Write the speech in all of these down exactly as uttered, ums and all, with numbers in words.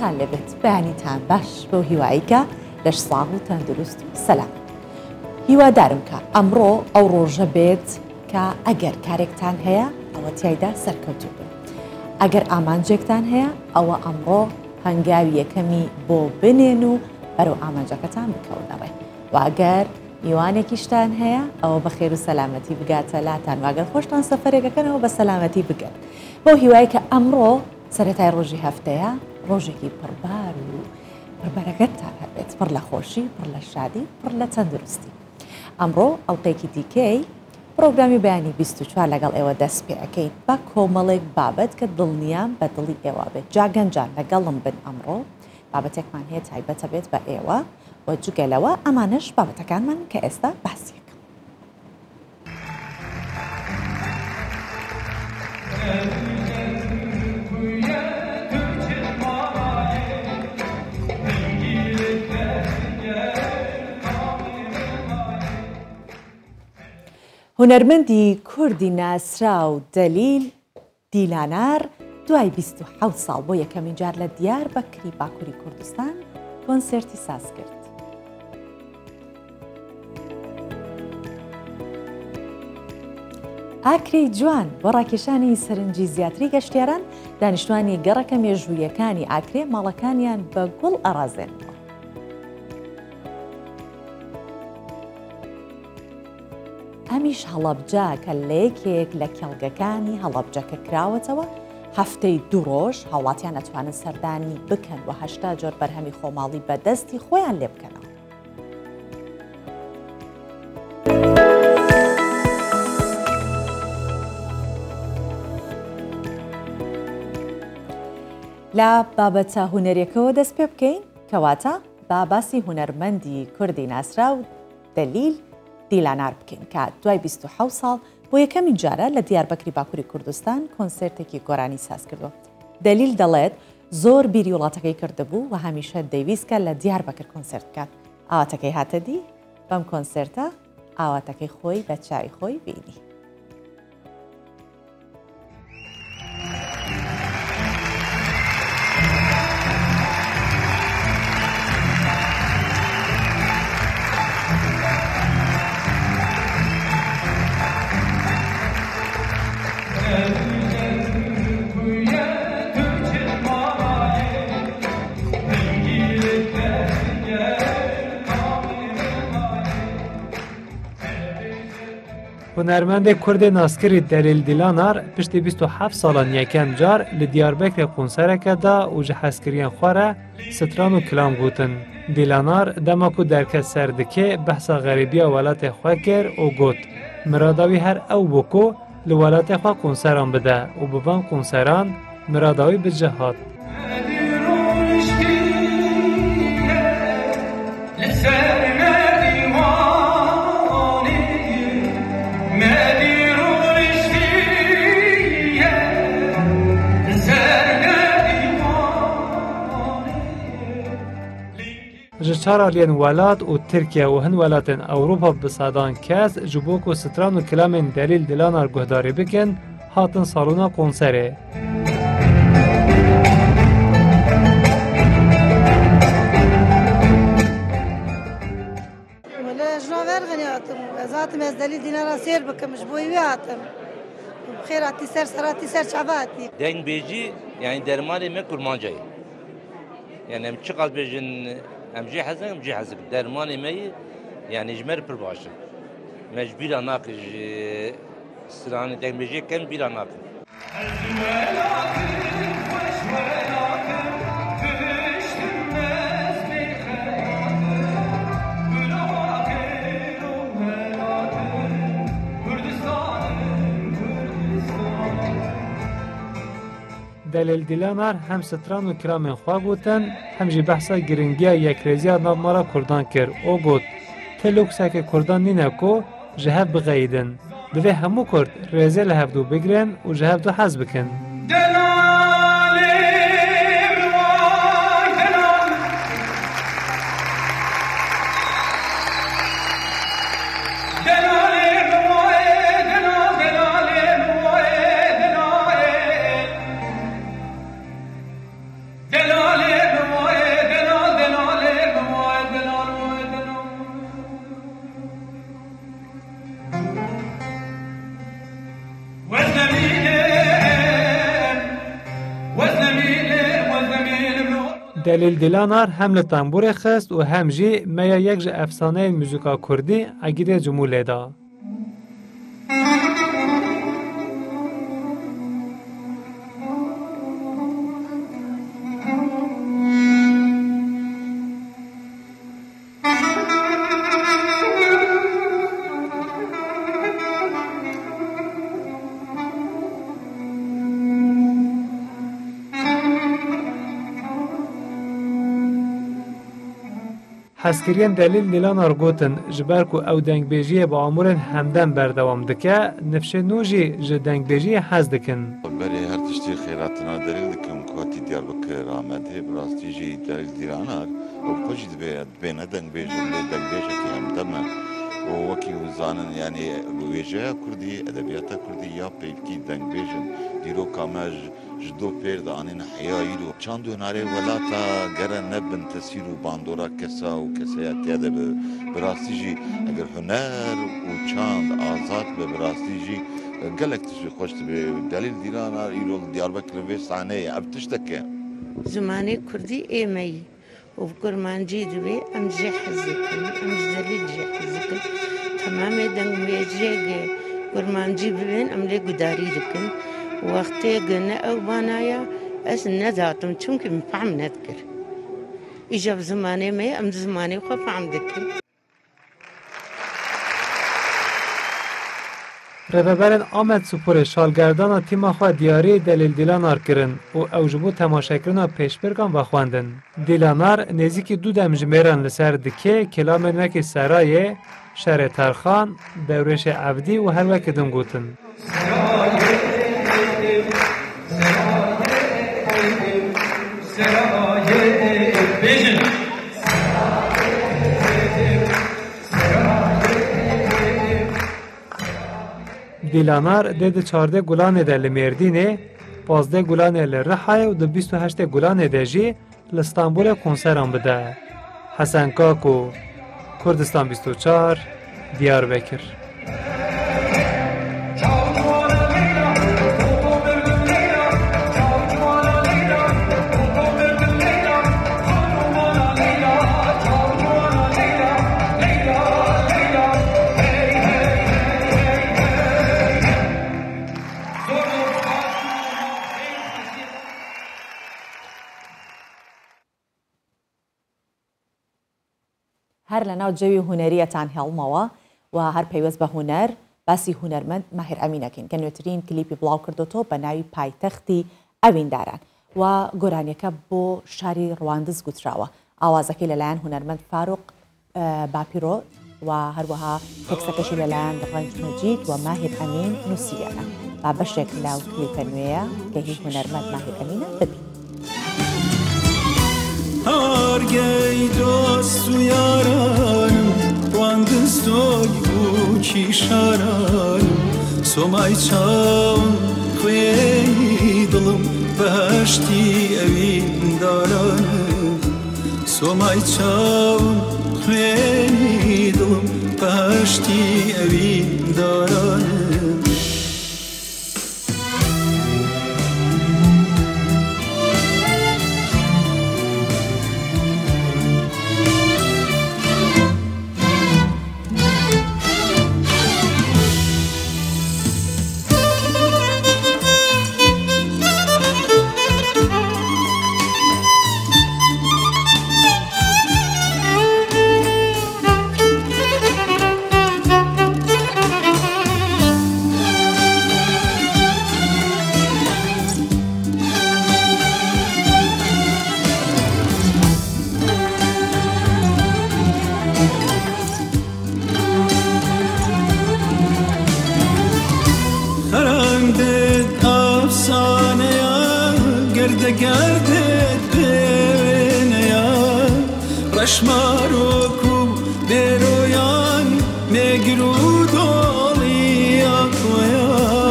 خۆشتان لەبێت بەیانیتان باش بۆ هیواییکە لەش ساڵ و تەندروست و سەلام. هیوادارم کە ئەمڕۆ ئەو ڕۆژە بێت کە ئەگەر کارێکتان هەیە ئەوە تیایدا سەرکەوتوو بن. ئەگەر ئامانجێکتان هەیە ئەوە ئەمڕۆ هەنگاوی یەکەمی بۆ بنێن و بەرەو ئامانجەکەتان بکەونەڕێ. واگەر میوانێکیشتان هەیە ئەوە بە خێر و سەلامەتی بگاتە لاتان، واگەر خۆشتان سەفەرێکەکەنەوە بە سەلامەتی بگەن. بۆ هیوای کە ئەمڕۆ سەرەتای ڕۆژی هەفتەیە ڕۆژێکی پڕبار و پڕبەرەگەتتان هەبێت، پڕ لە خۆشی، پڕ لە شادی، پڕ لە تەندروستی. ئەمڕۆ ئەڵلقەیەکی دیکەی پرۆگرامی بەیانی بیست و چوار لەگەڵ ئێوە دەست پێ ئەەکەین بە کۆمەڵێک بابەت کە دڵنیام بە دڵی ئێوە بێت. جاگەنجان لەگەڵم بن ئەمڕۆ بابەتێکمان هەیە تایبەتە بێت بە ئێوە و جوگەلەوە ئەمانش بابەتەکانمان کە ئێستا باسیەکە. هونەرمەندی کوردی ناسرا و دەلیل دیلانار دوای بیست و حەوت ساڵ بۆ یەکەمین جار لە دیاربەکری باکووری کوردستان کۆنسێرتی ساز کرد. ئاکرەی جوان بۆ ڕاکێشانی سەرنجی زیاتری گەشتیاران دانیشتوانی گەڕەکە مێژوویەکانی ئاکرێ ماڵەکانیان بە گوڵ ئەڕازێنەوە. ئەمیش هەڵەبجا کە لە یەکێک لە کێڵگەکانی هەڵەبجەکە کراوەتەوە هەفتەی دوو ڕۆژ هاوڵاتیان ئەتوانن سەردانی بکەن و هەشتا جۆر بەرهەمی خۆماڵی بەدەستی خۆیان لێ بکەنەوە. لە بابەتە هونەرێکەوە دەست پێ بکەین کەواتە با باسی هونەرمەندی کوردی ناسرا و دەلیل دیلانار بکەین کە دوای بیست و حەوت ساڵ بۆ یەکەمین جارە لە دیاربەکری باکووری کوردستان کۆنسێرتێکی گۆرانی ساز کردووە. دەلیل دەڵێت زۆر بیری وڵاتەکەی کردبوو و هەمیشە دەیویستکە لە دیاربەکر کۆنسێرت بکات. ئاواتەکەی هاتە دی بەم کۆنسێرتە ئاواتەکەی خۆی بە چاوی خۆی بینی. هونەرمەندێک کوردی ناسکری دەلیل دیلانار پشتی بیست و حەوت ساڵان یەکەم جار لە دیاربەکرێ قونسەرەکەدا و ji hezkiriyên xwe re stran û kilam gotin. Dîlanar dema ku derket ser dike behsa xerîbiya welatê xwe kir û got mirada wî her ew bû ku li welatê xwe qûnseran bide û bi van qûnseran mirada wî bi cihat. ji çar aliyên welat û Tirkiye û hin welatên Ewropa bi sadan kes ji bo ku stran û kilamên Delîl Dilanar guhdarî bikin hatin salûna konserê. ji ver hatim ez hatim ez Delîl Dilanara sêr bikim ji bo wê hatim xêr hatî ser ser hatî ser çava hatî. Deng bêjî yani dermanê me kurmancayê. Yani em çi qas bêjin em jî hezin em jî hezin dermanê me yê yani ji me re pir baş e. Me ji bîra nakin ji stranê dengbêjiyê kem bîra nakin. Delîl Dilanar hem stran û kiramên xwe gotin, hem jî behsa giringiya yekrêziya navmara Kurdan kir. O got, ti lûksekê Kurdan nîne ku ji hev bixeyidin. Divê hemû Kurd rêzê li hevdû bigirin û ji hevdû hez bikin. Delale دلیل دیلانار هم لطنبور خست و هم جی میا یک جه افسانه موزیکا کردی اگیده جموله دا. حسکریان دلیل دیلانار گوتن جبر کو او دنگ بیجی با عمرن همدن بردوام دکه نفشه نوجی ج دنگ بیجی حز دکن. بله هر تشتی خیراتنا دلیل دکم کاتی دیار بکر آمده براستی جی دلیل دیلانار و کجی دبید بین دنگ بیجی لی دنگ بیجی که همدمه و وکی وزانن یعنی ویجه کردی ادبیات کردی یا پیفکی دنگ بیجن دیرو کامج جدو پیر دانین حیایی رو چند هناره ولاتا گره نبن تصویر و باندورا کسا و کسایتی ده براستی جی اگر هنر و چند آزاد به براستی جی گلک تشوی خوشت به دلیل دیرانا ایرول دیار بکر وی صحنه اب تشتکه زمانه کردی ایمی و کرمانجی دوی ام جی حزکن ام دلیل جی حزکن تمام دنگ میجیگه کرمانجی ببین ام لی گداری دکن وقتی گنه او بانایا از نداتم چون که مفهم ندکر ایجاب زمانه می ام زمانه خو فهم دکر رهبران آمد سپور شالگردان تیم خوا دیاری دلیل دیلانار کرن و اوجبو تماشاگران پیش برگان و خواندن. دیلانار نزدیک دو دم جمیران لسر دکه کلام نک سرای شهر ترخان دورش عبدی و هر وقت دم گوتن. دیلانار ده چارده گلانه ده لمردینه، پازده گلانه لرحای و ده بیست و هشت گلانه ده جی لستانبول کنسران بده. حسن کاکو، کردستان بیست و چهار، دیاربکر. هر لناو جوی هنریتان هلماوا و هر پیوست به هنر باسی هنرمند ماهر امینکین که نوترین کلیپی بلاو کردوتو به ناوی پایتختی اوین دارن و گۆرانیەکە بۆ شاری ڕواندز گوتراوە ئاوازەکەی لەلایەن هونەرمەند فاروق باپیرۆ و هەروەها تێکسەکەشی لەلایەن ڕەنج مەجید و ماهر ئەمین نووسیویانە با بەشێک لەو کلیپە نوێیە کە هی هونەرمەند ماهر ئەمینە ببین. هرگی دوست و یارانم واندستوی و کیشارانم سومای چاون خوی دلم بهشتی اوین دارانم سومای چاون خوی دلم بهشتی اوین دارانم Rashmaroku beroyan megrudoli akoya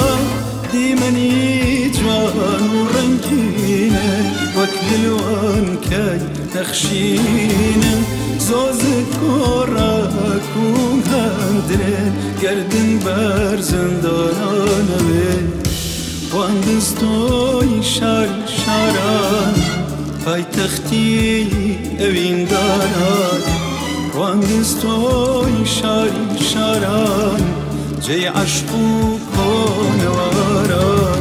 dimani jwan rangine wakilwan kay takhshine zoz koraku handren gerdin bar zindanane wandistoy shar sharan پایتەختی ئەوینداران ڕوانگستۆی شاری شاران جێی عەشق و کۆنەواران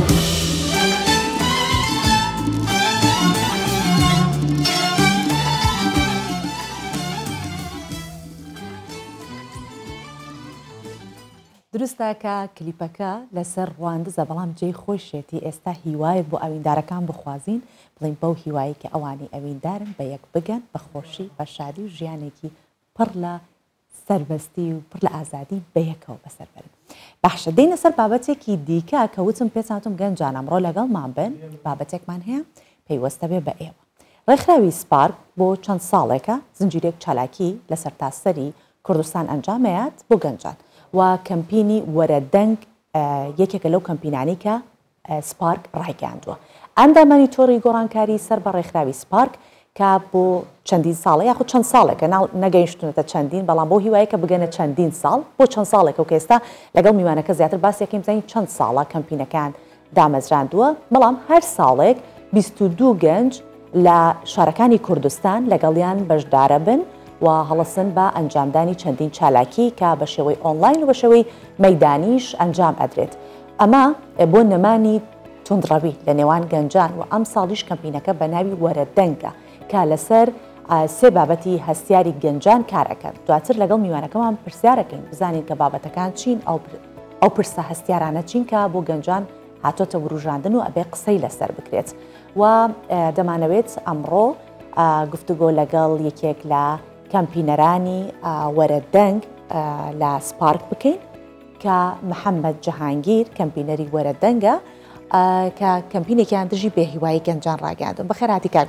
دروستە کە کلیپەکە لەسەر ڕواندزە بەڵام جێی خۆشێتی ئێستا هیوایەک بۆ ئەویندارەکان بخوازین بڵین بەو هیوایی کە ئەوانی ئەویندارن بە یەک بگەن بە خۆشی بە شادی و ژیانێکی پڕ لە سەربەستی و پڕ لە ئازادی بە یەکەوە بەسەربەرن. باشە دێنە سەر بابەتێکی دیکە کە وتم پێچاتم گەنجان ئەمڕۆ لەگەڵمان بن بابەتێکمان هەیە پێیوەستە بێ بە ئێوە. ڕێکخراوی سپارک بۆ چەند ساڵێکە زنجیرێک چالاکی لەسەر تاسەری کوردستان ئەنجامەیەات بۆ گەنجان و کەمپینی وەرە دەنگ یەکێکە لەو کەمپینانی کە سپارک ڕایگەاندووە. ئەندامانی تۆڕی گۆڕانکاری سەر بە ڕێکخراوی سپارک کە بۆ چەندین ساڵە یاخود چەند ساڵێکە نەگەیشتونەتە چەندین بەڵام بۆ هیوایە کە بگەنە چەندین ساڵ بۆ چەند ساڵێک و کێستا لەگەڵ میوانەکە زیاتر باسیەکەیم زانین چەند ساڵە کەمپینەکان دامەزراندووە بەڵام هەر ساڵێک بیست و دوو گەنج لە شارەکانی کوردستان لەگەڵیان بەشدارە بن و هەڵەسن بە ئەنجامدانی چەندین چالاکی کە بە شێوەی ئۆنلاین و بە شێوەی مەیدانیش ئەنجام ئەدرێت. ئەمە بۆ نەمانی تونندڕەوی لە نێوان گەنجان و ئەم ساڵیش کەمپینەکە بە ناوی وەرە دەنگە کە لەسەر سێ بابەتی هەستیاری گەنجان کارەکەن. دواتر لەگەڵ میوانەکەمان پرسیارەکەین بزانین کە بابەتەکان چین ئەو پرسە هەستیارانە چین کە بۆ گەنجان هاتۆتە وروژاندن و ئەبێ قسەی لەسەر بکرێت و دەمانەوێت ئەمڕۆ گفتوگۆ لەگەڵ یەکێک لە کەمپینەرانی وەرە دەنگ لە سپارک بکەین کە محەممەد جەهانگیر کەمپینەری وەرە دەنگە کە کەمپینێکیان دژی بێ هیوایی گەنجان ڕاگەاندن بەخێراتی کار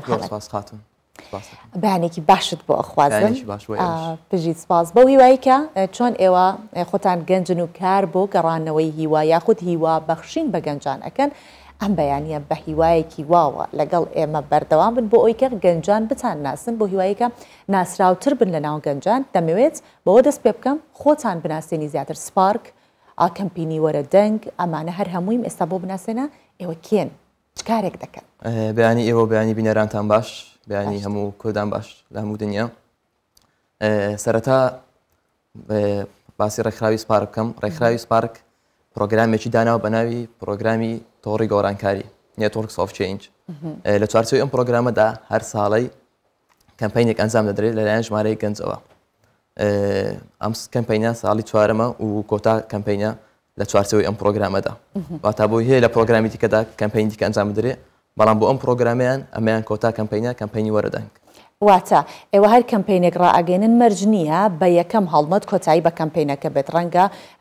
بەیانێکی باشت بۆ ئەخوازم پژیت سپاس بەو هیوایی کە چۆن ئێوە خۆتان گەنجن و کار بۆ گەڕانەوەی هیوا یاخود هیوا بەخشین بە گەنجان ئەەکەن ئەم بەیانە بە هیوایەکی واوە لەگەڵ ئێمە بەردەوام بن بۆ ئەوی کە گەنجان بتان ناسن بۆ هیواییکە ناسراوتر بن لە ناو گەنجان دەمەوێت بەوە دەست پێ بکەم خۆتان بناسیێنی زیاتر سپارک کەمپینی وەرە دەنگ ئەمانە هەر هەموویم ئێستا بۆ بناسێنە ئێوە کێن چ کارێک دەکەن بەیانی ئێوە بەیانی بینەرانتان باش بەیانی هەموو کۆدان باش لە هەموو دنیا سەرەتا باسی ڕێکخراوی سپارک بکەم ڕێکخراوی سپارک پرۆگرامێکی داناوە بە ناوی پرۆگرامی تۆڕی گۆڕانکاری نێتوۆرکس ئۆف چێنج لە چوارچەوەی ئەم پرۆگرامەدا هەر ساڵەی کەمپینێک ئەنجام دەدرێت لەلایەن ژمارەی گەنجەوە ئەم کەمپینە ساڵی چوارەمە و کۆتا کەمپینە لە چوارچەوەی ئەم پرۆگرامەدا واتە بۆی هەیە لە پرۆگرامی دیکەدا کەمپینی دیکە ئەنجام بدرێت بەڵام بۆ ئەم پرۆگرامیان ئەمەیان کۆتا کەمپینە کەمپینی وەرە دەنگ واتە ئێوە هەر کەمپینێک ڕائگەێنن مەرج نییە بە یەکەم هەڵمەت کۆتایی بە کەمپینەکە بێت ڕەنگە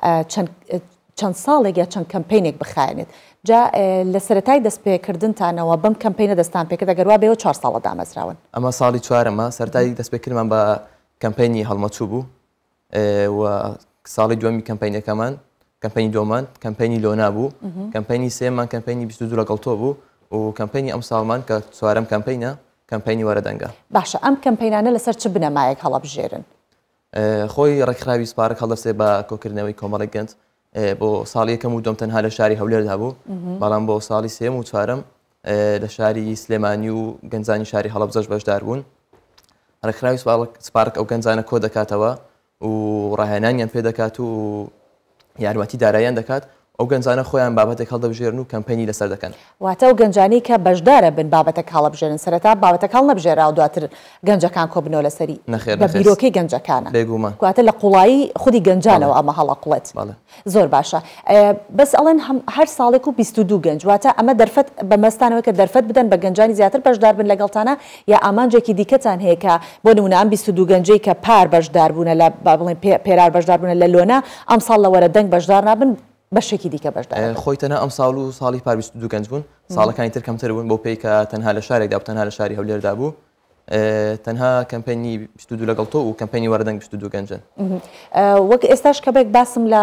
چەند ساڵێک یا چەند کەمپینێک بخایێنێت جا لە سەرەتای دەستپێکردنتانەوە بەم کەمپینە دەستان پێکرد ئەگەروا بێەوە چوار ساڵە دامەزراون ئەمە ساڵی چوارەمە سەرەتای دەستپێکردمان بە کەمپینی هەڵمەچوو بوو و ساڵی دووەمی کەمپینەکەمان کەمپینی دۆمان کەمپینی لۆنا بوو کەمپینی سێمان کەمپینی بیست و دوو لەگەڵ تۆ بوو و کەمپینی ئەم ساڵمان کە چوارەم کەمپینە کەمپینی وەرە دەنگە باشە ئەم کەمپینانە لەسەر چ بنەمایەک هەڵەبژێرن خۆی ڕێکخراوی سپارک هەڵدەستێ بە کۆکردنەوەی کۆمەڵێک گەنج بۆ ساڵی یەکەم و دوم تەنها لە شاری هەولێردا بوو بەڵام بۆ ساڵی سێم و چوارەم لە شاری سلێمانی و گەنجانی شاری هەڵەبجەش بەشدار بوون ڕێکخراوی سپارک ئەو گەنجانە کۆ دەکاتەوە و ڕاهێنانیان پێ دەکات و یارمەتی داراییان دەکات ئەو گەنجانە خۆیان بابەتێک هەڵدەبژێرن و کەمپینی لەسەر دەکەن واتە و گەنجانی کە بەشدارە بن بابەتێک هەڵەبژێرن سەرەتا بابەتەک هەڵ نەبژێرا و دواتر گەنجەکان کۆ بنەوە لەسەری بە بیرۆکەی گەنجەکانە بێگومان کواتە لە قوڵایی خودی گەنجانەوە ئەمە هەڵەقڵێت زۆر باشە بەس ئەڵێن هەر ساڵێک و بیست و دوو گەنج واتە ئەمە دەرفەت بە مەستانەوە کە دەرفەت بدەن بە گەنجانی زیاتر بەشدار بن لەگەڵتانە یا ئامانجێکی دیکەتان هەیە کە بۆ نمونە ئەم بیست و دوو گەنجەی کە پار بەشدار بوونە لە بڵێن پێرار بەشدار بوونە لە لۆنا ئەم ساڵ لە وەرە دەنگ بەشدار نابن بەشێکی دیکە بەشدار خۆی تەنها ئەم ساڵ و ساڵی پار بیست و دوو گەنج بوون ساڵەکانی تر کەمتر بوون بۆ پێی کە تەنها لە شارێکدا و تەنها لە شاری هەولێردا بوو تەنها کەمپینی بیست و دوو لەگەڵ تۆ و کەمپینی وەرە دەنگ بیست و دوو گەنجن وەک ئێستاش کەبێک باسم لە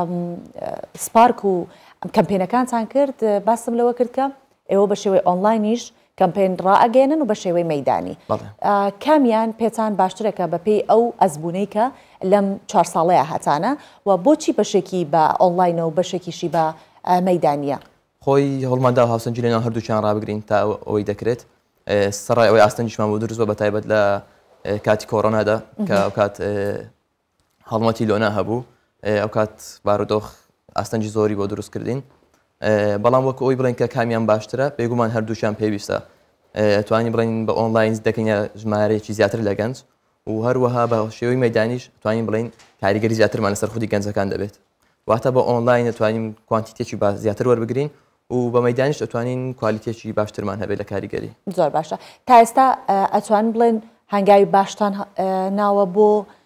سپارک و کەمپینەکانتان کرد باسم لەوە کرد کە ئێوە بە شێوەی ئۆنلاینیش کەمپین ڕائگەێنن و بە شێوەی مەیدانی کامیان پێتان باشترەکە بە پێی ئەو ئەزبوونەی کە لەم چوار ساڵەیە هاتانە و بۆچی بەشێکی بە ئۆنلاینە و بەشێکیشی بە مەیدانیە خۆی هەوڵماندا هاوسەنجی لێناو هەردووچیان ڕابگرین تا ئەوەی دەکرێت سەڕای ئەوەی ئاستەنجیشمان بۆ دروست بە بەتایبەت لە کاتی کۆڕۆنادا کە ئەو کات هەڵمەتی لۆنا هەبوو ئەو کات بارودۆخ ئاستەنجی زۆری بۆ دروست کردین بەڵام وەکو ئەوی بڵێن کە کامیان باشترە بێگومان هەردووشیان پێویستە توانی بڵین بە ئۆنلاین دەکەین ژمارەیەکی زیاتر لە گەنج و هەروەها بە شێوەی مەدانیش توانین بڵین کاریگەری زیاترمان لەسەر خودی گەنجەکان دەبێت واتە بە ئۆنلاین دەتوانین کوانتیتێکی زیاتر وەربگرین و بە مەدانیش دەتوانین کوالیتێکی باشترمان هەبێت لە کاریگەری زۆر باشە تا ئێستا ئەتوان بڵێن هەنگاوی باشتان ناوە بۆ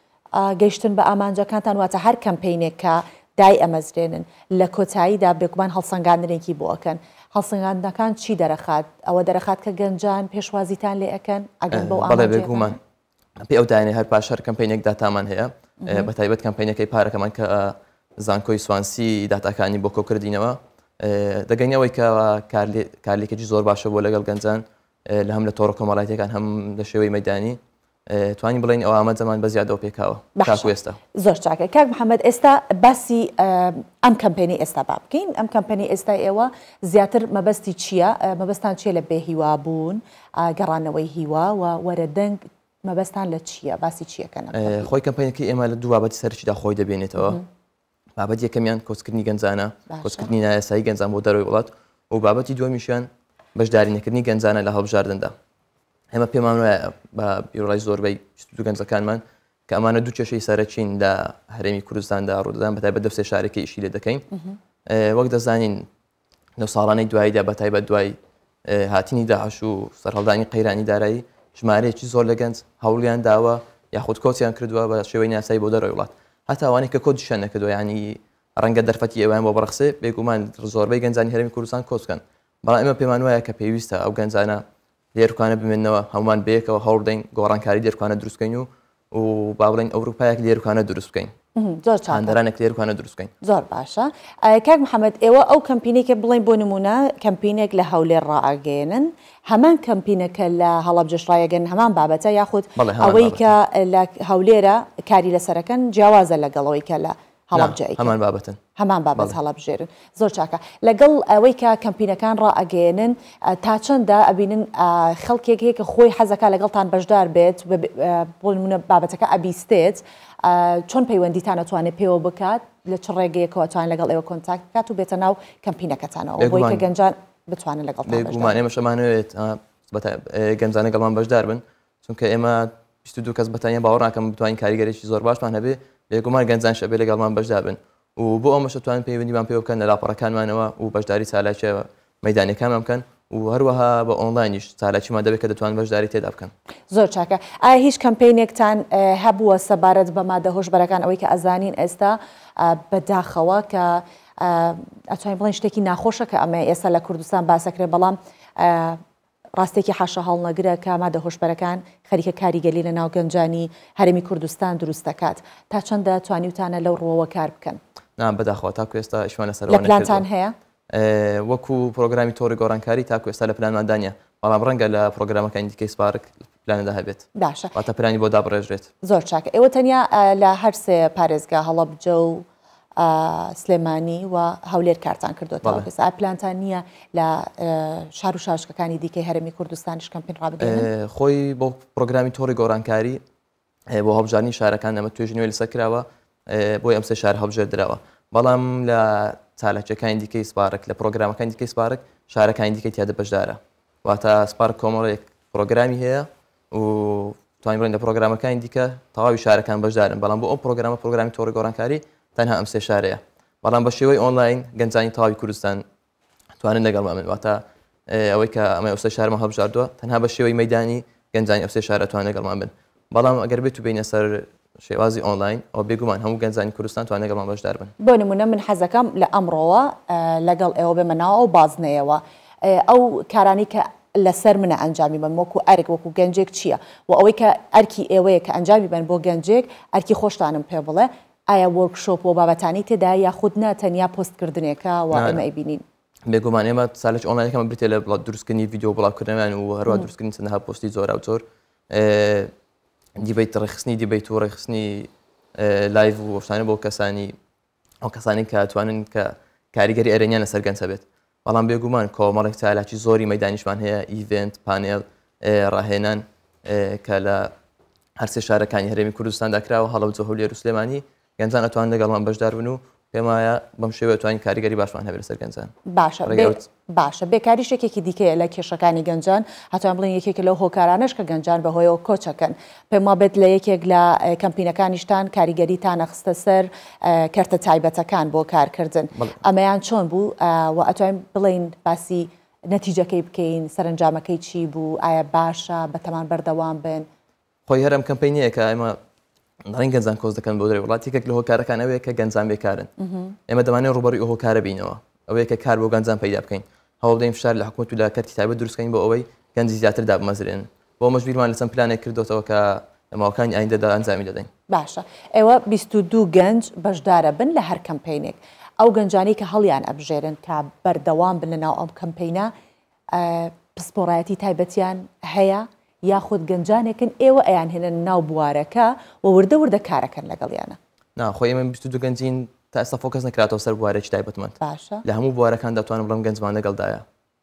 گەیشتن بە ئامانجەکانتان واتە هەر کەمپینێک کە دای ئەمەزرێنن لە کۆتاییدا بێگومان هەڵسەنگاندنێکی بۆ ئەکەن هەڵسەنگاندنەکان چی دەرەخات ئەوە دەرەخات کە گەنجان پێشوازیتان لێ ئەەکەن ئەگەن بەو بەڵێ بێگومان پێ ئەو داێنێ هەر پاش هەر کەمپینێک داتامان هەیە بە تایبەت کەمپینەکەی پارەکەمان کە زانکۆی سوانسی داتاکانی بۆ کۆکردینەوە دەگەینەوەی کە کارلێکێکی زۆر باشە بۆ لەگەڵ گەنجان لە هەم لە تۆڕە کۆمەڵایەتەکان هەم لە شێوەی مەدانی توانین بڵین ئەو ئامانجەمان بە زیادەوە پێکاوە تاکو ئێستا زۆر چاکە کاک محەممەد ئێستا باسی ئەم کەمپینی ئێستا با بکەین ئەم کەمپینی ئێستا ئێوە زیاتر مەبەستی چییە مەبەستان چیە لە بێهیوا بوون گەڕانەوەی هیوا و وەرە دەنگ مەبەستان لە چییە باسی چیەکەن خۆی کەمپینەکەی ئێمە لە دوو بابەتی سەرچیدا خۆی دەبێنێتەوە بابەت یەکەمیان کۆچکردنی گەنجانە کۆچکردنی نایاسایی گەنجان بۆ دەرەوەی وڵات و بابەتی دووەمیشیان بەشدارینەکردنی گەنجانە لە هەڵبژاردندا ئێمە پێمان وایە بە بیرۆڵای زۆربەی دوو گەنجەکانمان کە ئەمانە دوو کێشەی سەرەکین لە هەرێمی کوردستاندا ڕوودەدان بەتایبەت دەستێ شارێکی ئیشی لێ دەکەین وەک دەزانین لەو ساڵانەی دواییدا بەتایبەت دوای هاتینی داعش و سەرهەڵدانی قەیرانی دارایی ژمارەیەکی زۆر لە گەنج هەوڵیان داوە یاخود کۆچیان کردووە بە شێوەی ناسایی بۆ دەرەوەی وڵات هەتا ئەوانەی کە کۆچیان نەکردووە ینی ڕەنگە دەرفەتی ئێوەیان بۆ بەڕخسێ بێگومان زۆربەی گەنجانی هەرێمی کوردستان کۆچکەن بەڵام ئێمە پێمان وایە کە پێویستە ئەو گەنجانە لێرکانە بمێنەوە هەمومان بەیەکەوە هەوڵدەین گۆڕانکاری لێرکانە دروستکەین و و با بڵین ئەوروپایەک لێرکانە دروست بکەین زۆر چاندەرانێک لێرکانە دروست بکەین زۆر باشە کاک محەممەد ئێوە ئەو کەمپینێکە بڵین بۆ نمونە کەمپینێک لە هەولێر ڕائگەێنن هەمان کەمپینەکە لە هەڵەبجەشڕایەگەن هەمان بابەتە یاخود ئەوەی کە لە هەولێرە کاری لەسەرەکەن جیاوازە لەگەڵەوەی کە لە هەڵەبجەی هەمان بابەتن هەمان بابەت هەڵەبژێرن زۆر چاکە لەگەڵ ئەوەی کە کەمپینەکان ڕائگەێنن تا چەندە ئەبینن خەڵکێک هەیە کە خۆی حەزەکە لەگەڵتان بەشدار بێت بۆ نمونە بابەتەکە ئەبیستێت چۆن پەیوەندیتان ئەتوانێت پێوە بکات لە چ ڕێگەیەکەوە توانێت لەگەڵ ئێوە کۆنتاکت بکات و بێتە ناو کەمپینەکەتانەوە بۆی کە گەنجان بتوانن لەگەڵ بێگومان ئێمە شەمانەوێت گەنجانە گەڵمان بەشدار بن چونکە ئێمە بیست و دوو کەس بەتانیان باوەڕ ناکەم بتوانین کاریگەرێکی زۆر باشمان هەبێ بێگومان گەنجان شەبێ لەگەڵمان بەشدار بن و بۆ ئەمەش دەتوانین پەیوەندیمان پێ بکەن لە لاپەڕەکانمانەوە و بەشداری چالاکیە مەیدانیەکانمان بکەن و هەروەها بە ئۆنلاینیش چالاکیمان دەبێت کە دەتوانین بەشداری تێدا بکەن زۆر چاکە ئایا هیچ کەمپینێکتان هەبووە سەبارەت بە مادە هۆشبەرەکان ئەوەی کە ئەزانین ئێستا بەداخەوە کە ئەتوانین بڵین شتێکی ناخۆشە کە ئەمە ئێستا لە کوردستان باسەکرێ بەڵام ڕاستێکی حاشە هەڵنەگرە کە مادە هۆشبەرەکان خەریکە کاریگەری لە ناو گەنجانی هەرێمی کوردستان دروست دەکات تا چەندە توانیوتانە لەو ڕۆوە کار بکەن نام بەداخەوە تاکو ئێستا ئیشمانە سەر لە پلانتان هەیە وەکو پرۆگرامی تۆڕی گۆڕانکاری تاکو ئێستا لە پلانماندانە بەڵام ڕەنگە لە پرۆگرامەکانی دیکەی سپارک پلانەدا هەبێت باشە واتە پلانی بۆ دابڕێژرێت زۆر چاکە ئێوە تەنیا لە هەر سێ پارێزگا هەڵەبجە و سلێمانی و هەولێر کارتان کردوەوە ئا پلانتان نییە لە شار و شاشکەکانی دیکەی هەرێمی کوردستانیش کەمپین ڕابگەێنن خۆی بۆ پرۆگرامی تۆڕی گۆڕانکاری بۆ هەڵبژاردننی شارەکان ئەمە توێژی نوێ لەسەر کراوە بۆی ئەم سێ شار هەڵبژێر درراوە بەڵام لە چالاکیەکانی دیکەی سپارک لە پرۆگرامەکانی دیکەی سپارک شارەکانی دیکەی تیادە بەشدارە واتە سپارک کۆمەڵێک پرۆگرامی هەیە و توانین بڵین لە پرۆگرامەکانی دیکە تەواوی شارەکان بەشدارن بەڵام بۆ ئەم پرۆگرامە پرۆگرامی تۆڕی گۆڕانکاری تەنها ئەم سێ شارەیە بەڵام بە شێوەی ئۆنلاین گەنجانی تەواوی کوردستان توانن لەگەڵمان من واتە ئەوەی کە ئەمە ئەو سێ شارمە هەڵبژاردووە تەنها بە شێوەی مەیدانی گەنجانی ئەو سێ شارە توانن لەگەڵمان بن بەڵام ئەگەر بێت و بینە سەر شێوازی ئۆنلاین ئەو بێگومان هەموو گەنجانی کوردستان توانێت لەگەڵمان بەشدار بن بۆ نمونە من حەزەکەم لە ئەمڕۆوە لەگەڵ ئێوە بێمەناوە و بازنەیەوە ئەو کارانی کە لەسەر منە ئەنجامی بن وەکو ئەرک وەکو گەنجێک چییە و ئەوەی کە ئەرکی ئێوەیە کە ئەنجامی بن بۆ گەنجێک ئەرکی خۆشتانم پێ بڵێ ئایا وەرکشۆپ و بابەتانی تێدا یاخود ناتەنیا پۆستکردنێکە و ئێمە ئەیبینین بێگومان ئێمە ساڵێک ئۆنلاینەکەمە بریتێ لە دروستکردنی ڤیدیۆ بڵاوکردنەوەیان و هەروە دروستکردنی چەندەها پۆستی زۆر و زۆر دیبیت ڕێخستنی دیبیت و ڕێخستنی لایڤ و شتانە بۆ کەسانی ئەو کەسانی کە توانن کە کاریگەری ئەرێنیان لەسەر گەنجە بێت بەڵام بێگومان کۆمەڵێک چالاکی زۆری مەیدانیشمان هەیە ئیڤنت پانێل ڕاهێنان کە لە هەرسێ شارەکانی هەرێمی کوردستاندا کراوە هەڵەوجە هەولێر و سلێمانی گەنجان ئەتوان لەگەڵمان بەشدار بن و پێم وایە بەم شێوە توانین کاریگەری باشمان هەبێت لەسەر گەنجان. باشە باشە بێکاری شتێکێکی دیکەیە لە کێشەکانی گەنجان هەتوان بڵێن یەکێک لەو هۆکارانش کە گەنجان بەهۆیەوە کۆچەکەن پێم وابێت لە یەکێک لە کەمپینەکانیشتان کاریگەریتان نەخستە سەر کەرتە تایبەتەکان بۆ کارکردن ئەمەیان چۆن بوو و ئەتوانین بڵێن باسی نەتیجەکەی بکەین سەرنجامەکەی چی بوو ئایا باشە بەتەمان بەردەوام بن خۆی هەرم کەمپینیە کە ئێمە دەڵێن گەنجان کۆز دەکەن بۆ درێ وڵاتێکێک لە هۆکارەکان ئەوەیە کە گەنجان بێکارن ئێمە دەمانێت ڕوبەڕووی ئەو هۆکارە بینەوە ئەوەیە کە کار بۆ گەنجان پەیدا بکەین هەوڵ بدەین فشار لە حکوومەت و لە کەرتی تایبەت دروستکەین بۆ ئەوەی گەنجی زیاتر دابمەزرێن بۆ مەژبیرمان لە چەند پلانێک کردوتەوە کە لە ماوەکانی ئایندەدا ئەنجامی دەدەین. باشە ئێوە بیست و دوو گەنج بەشدارە بن لە هەر کەمپینێک ئەو گەنجانی کە هەڵیان ئەبژێرن کە بەردەوام بن لەناو ئەم کەمپینە پسپۆڕایەتی تایبەتیان هەیە یاخود گەنجانێکن ئێوە ئەیان هێنن ناو بوارەکە و وردە وردە کارەکەن لەگەڵیانە ناخۆی ئێمە بیست و دوو گەنجین تا ئێستا فۆکەس نەکراتەوە سەر بوارێکی تایبەتمەند باشە لە هەموو بوارەکان دەتوانم بڵم گەنجمان لەگەڵدایە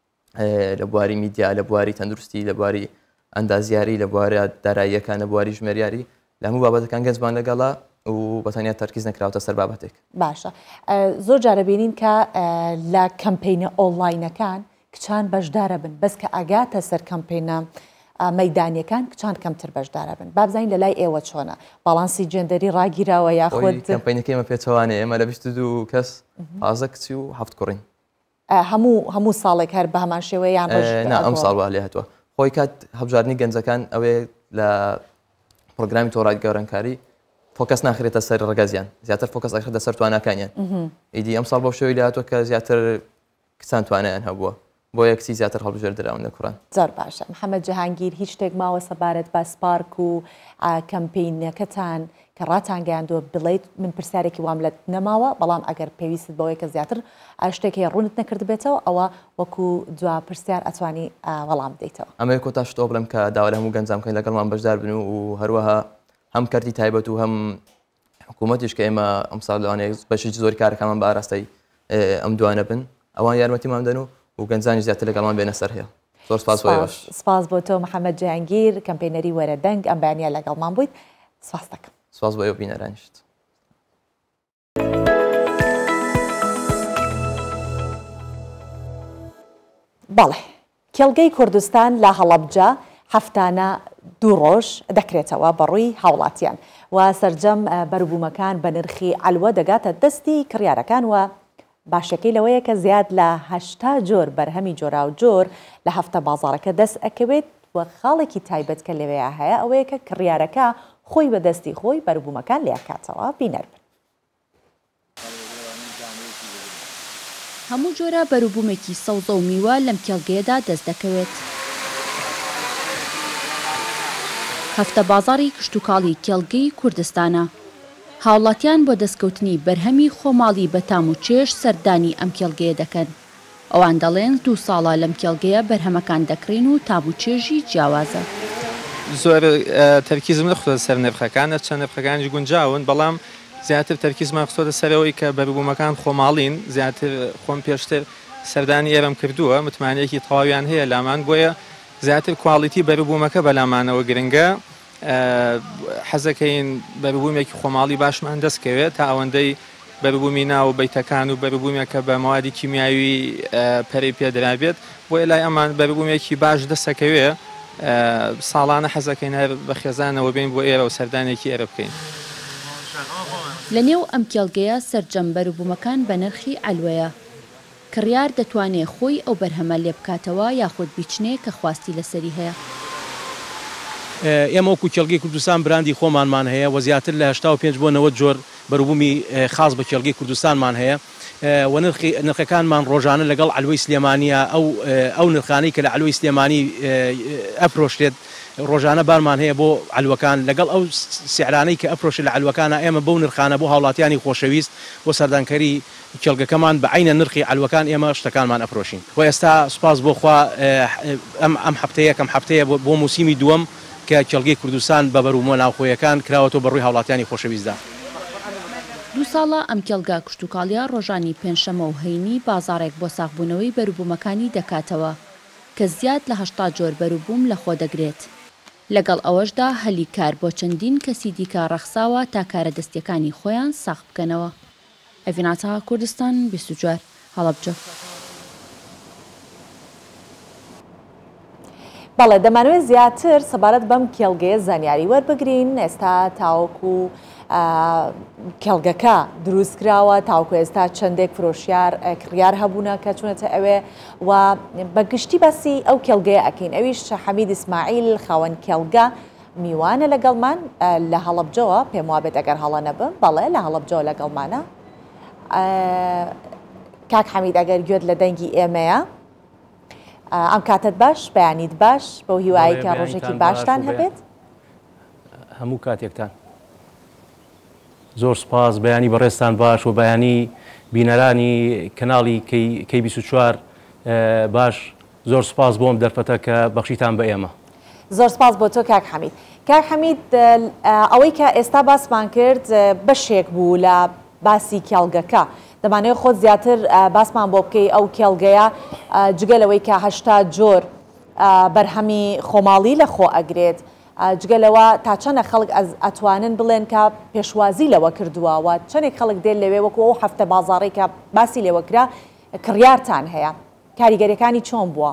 لە بواری میدیا لە بواری تەندروستی لە بواری ئەندازیاری لە بوارە داراییەکان لە بواری ژمێریاری لە هەموو بابەتەکان گەنجمان لەگەڵا و بەتەنیا تەرکیز نەکراوتە سەر بابەتێک. باشە زۆر جارە بینین کە لە کەمپینە ئۆنلاینەکان کچان بەشدارە بن بەس کە ئاگاتە سەر کەمپینە مەدانیەکان کچان کەمتر بەشدارە بن با بزانین لە لای ئێوە چۆنە باڵانسی جێندەری ڕاگیراوە یاخود کەمپینەکە ئێمە پێچەوانێ ئێمە لە بیست و دوو کەس پازە کچی و هەفت کوڕین هەموو هەموو ساڵێک هەر بە هەمان شێوەیان ئەم ساڵ لێ هاتووە خۆی کات هەبژاردننی گەنجەکان ئەوێ لە پرۆگرامی تۆڕای گەورەنکاری فۆکەس ناخرێتە سەر ڕگەزیان زیاتر فۆکەس ئەخرێتە سەر تواناکانیان ئیدی ئەم ساڵ بۆ شێوەی لە هاتووە کە زیاتر کچان توانیان هەبووە بۆ یەکسی زیاتر هەڵبژێر دراون لە کوڕان. زۆر باشە محەممەد جەهانگیر هیچ شتێک ماوە سەبارەت بە سپارک و کەمپینەکەتان کە ڕاتانگەیاندووە بڵێیت من پرسیارێکی وام لە نەماوە بەڵام ئەگەر پێویست بەوەی کە زیاتر شتێکی ڕوونت نەکرد بێتەوە ئەوە وەکو دوا پرسیار ئەتوانی وەڵام بدەیتەوە. ئەمە کۆتا شتۆ بڵم کە داوا لە هەموو گەنجامکەین لەگەڵمان بەشدار بن و هەروەها هەم کەرتی تایبەت و هەم حکوومەتیش کە ئێمە ئەم ساڵ لەوانەیە بەشێکی زۆری کارەکەمان بە ئاراستەی ئەم دوانە بن ئەوان یارمەتیمان دەن و و گەنجانی زیاتر لەگەڵمان بێنە سەر هەیە. زۆر سپاس سپاس بۆ تۆ محەممەد جەهانگیر کەمپینەری وەرە دەنگ ئەم بەیانیە لەگەڵمان بوویت سپاس دەکەم. سپاس بۆ ئێوە بینەرانیشت. بەڵێ کێڵگەی کوردستان لە هەڵەبجە هەفتانە دوو ڕۆژ دەکرێتەوە بەڕووی هاوڵاتیان و سەرجەم بەربوومەکان بە نرخی ئەلوە دەگاتە دەستی کڕیارەکان و باشەکەی لەوەیە کە زیاد لە هەشتا جۆر بەرهەمی جۆرا و جۆر لە هەفتە بازاڕەکە دەست ئەکەوێت و خاڵێکی تایبەت کە لەوەیە هەیە ئەوەیە کە کڕیارەکە خۆی بە دەستی خۆی بەربوومەکان لێکاتەوە بینەر بن. هەموو جۆرە بەروبوومێکی سەوزە و میوە لەم کێڵگەیەدا دەست دەکەوێت. هەفتە بازاڕی کشتتوکاڵی کێڵگەی کوردستانە. هاوڵاتیان بۆ دەستکەوتنی بەرهەمی خۆماڵی بە تام و چێش سەردانی ئەم کێڵگەیە دەکەن. ئەوان دەڵێن دوو ساڵە لەم کێڵگەیە بەرهەمەکان دەکرێن و تاب و چێژی جیاوازە. زۆر تەرکیزم نەخۆتە سەر نرخەکانە چەند نرخەکانی گونجاون بەڵام زیاتر تەرکیزمان خۆتە سەرەوەی کە بەربوومەکان خۆماڵین زیاتر خۆم پێشتر سەردانی ئێرەم کردووە متمانەیەکی تەواویان هەیە لامان بۆیە زیاتر کواڵیتی بەربوومەکە بەلامانەوە گرنگە حەزەکەین بەربوومێکی خۆماڵی باشمان دەستکەوێت تا ئەوەندەی بەربوومی ناو بەیتەکان و بەربوومێکە بە موادی کیمیاوی پەرەی پێدرابێت بۆیە لای ئەمان بەربوومێکی باش دەستەکەوێ ساڵانە حەزەکەین هەر بە خێزانەوە بین بۆ ئێرە و سەردانێکی ئێرە بکەین. لە نێو ئەم کێڵگەیە سەرجەم بەربوومەکان بە نرخی ئەلوەیە. کڕیار دەتوانێت خۆی ئەو بەرهەمە لێ بکاتەوە یاخود بیچنێ کە خواستی لەسەری هەیە. ئێمە وەکو کێڵگەی کوردستان براندی خۆمانمان هەیە و زیاتر لە هەشتا و پێنج بۆ نەوە جۆر بەروبوومی خاص بە کێڵگەی کوردستانمان هەیە و نرخەکانمان ڕۆژانە لەگەڵ ئەلوەی سلێمانیە ئەو ئەو نرخانەی کە لە ئەلوەی سلێمانی ئەپرۆشرێت ڕۆژانە بارمان هەیە بۆ ئەلوەکان لەگەڵ ئەو سیعرانەی کە ئەپرۆشە لە ئەلوەکانە ئێمە بەو نرخانە بۆ هاوڵاتیانی خۆشەویست بۆ سەردانکەری کێڵگەکەمان بە عینە نرخی ئەلوەکان ئێمە شتەکانمان ئەپرۆشین و ئێستا سوپاس بۆ خوا ئەم هەفتەیە کەم هەفتەیە بۆ موسیمی دووەم کە کێڵگەی کوردستان بە بەروبوومە ناوخۆیەکان کراوەتەوە بەڕووی هاوڵاتیانی خۆشەویستدا. دوو ساڵە ئەم کێڵگا کشتتوکاڵیا ڕۆژانی پێنجشەمە و هەینی بازاڕێک بۆ ساغبوونەوەی بەروبوومەکانی دەکاتەوە. کە زیاد لە هەشتا جۆر بەروبووم لە خۆ دەگرێت. لەگەڵ ئەوەشدا هەلی کار بۆ چەندین کەسی دیکە ڕەخساوە تا کارە دەستیەکانی خۆیان ساغ بکەنەوە. ئەڤیناتەها کوردستان بیست و چوار هەڵەبجە. بەڵێ دەمانوێت زیاتر سەبارەت بەم کێڵگەیە زانیاری وەربگرین. ئێستا تاوەکو کێڵگەکە دروست کراوە، تاوکو ئێستا چەندێک فرۆشیار کڕیار هەبوونە کە چونەتە ئەوێ و بەگشتی باسی ئەو کێڵگەیە ئەکەین. ئەویش حەمید ئیسماعیل خاوەن کێڵگە میوانە لەگەڵمان لە هەڵەبجەوە، پێم وابێت ئەگەر هەڵە نەبم. بەڵێ لە هەڵەبجەوە لەگەڵمانە. کاک حەمید ئەگەر گوێت لە دەنگی ئێمەیە ئەم کاتت باش، بەیانیت باش، بەو هیوایی کە ڕۆژێکی باشتان هەبێت. هەموو کاتێکتان زۆر سپاس، بەیانی بەڕێستان باش و بەیانی بینەرانی کەناڵی کەی بیست و چوار باش. زۆر سپاس بۆم دەرفەتە کە بەخشیتان بە ئێمە. زۆر سپاس بۆ تۆ کاک حەمید. کاک حەمید، ئەوەی کە ئێستا باسمان کرد بەشێک بوو لە باسی کێڵگەکە. دەمانەوێت خۆت زیاتر باسمان بۆ بکەی ئەو کێڵگەیە جگەلەوەی کە هەشتا جۆر بەرهەمی خۆماڵی لە خۆ ئەگرێت، جگەلەوە تا چەندە خەڵک ئەتوانن بڵێن کە پێشوازی لەوە کردووەوە، چەندێک خەڵک دێن لەوێ وەکو ئەو هەفتە بازاڕی کە باسی لێوەکرا کڕیارتان هەیە، کاریگەریەکانی چۆن بووە؟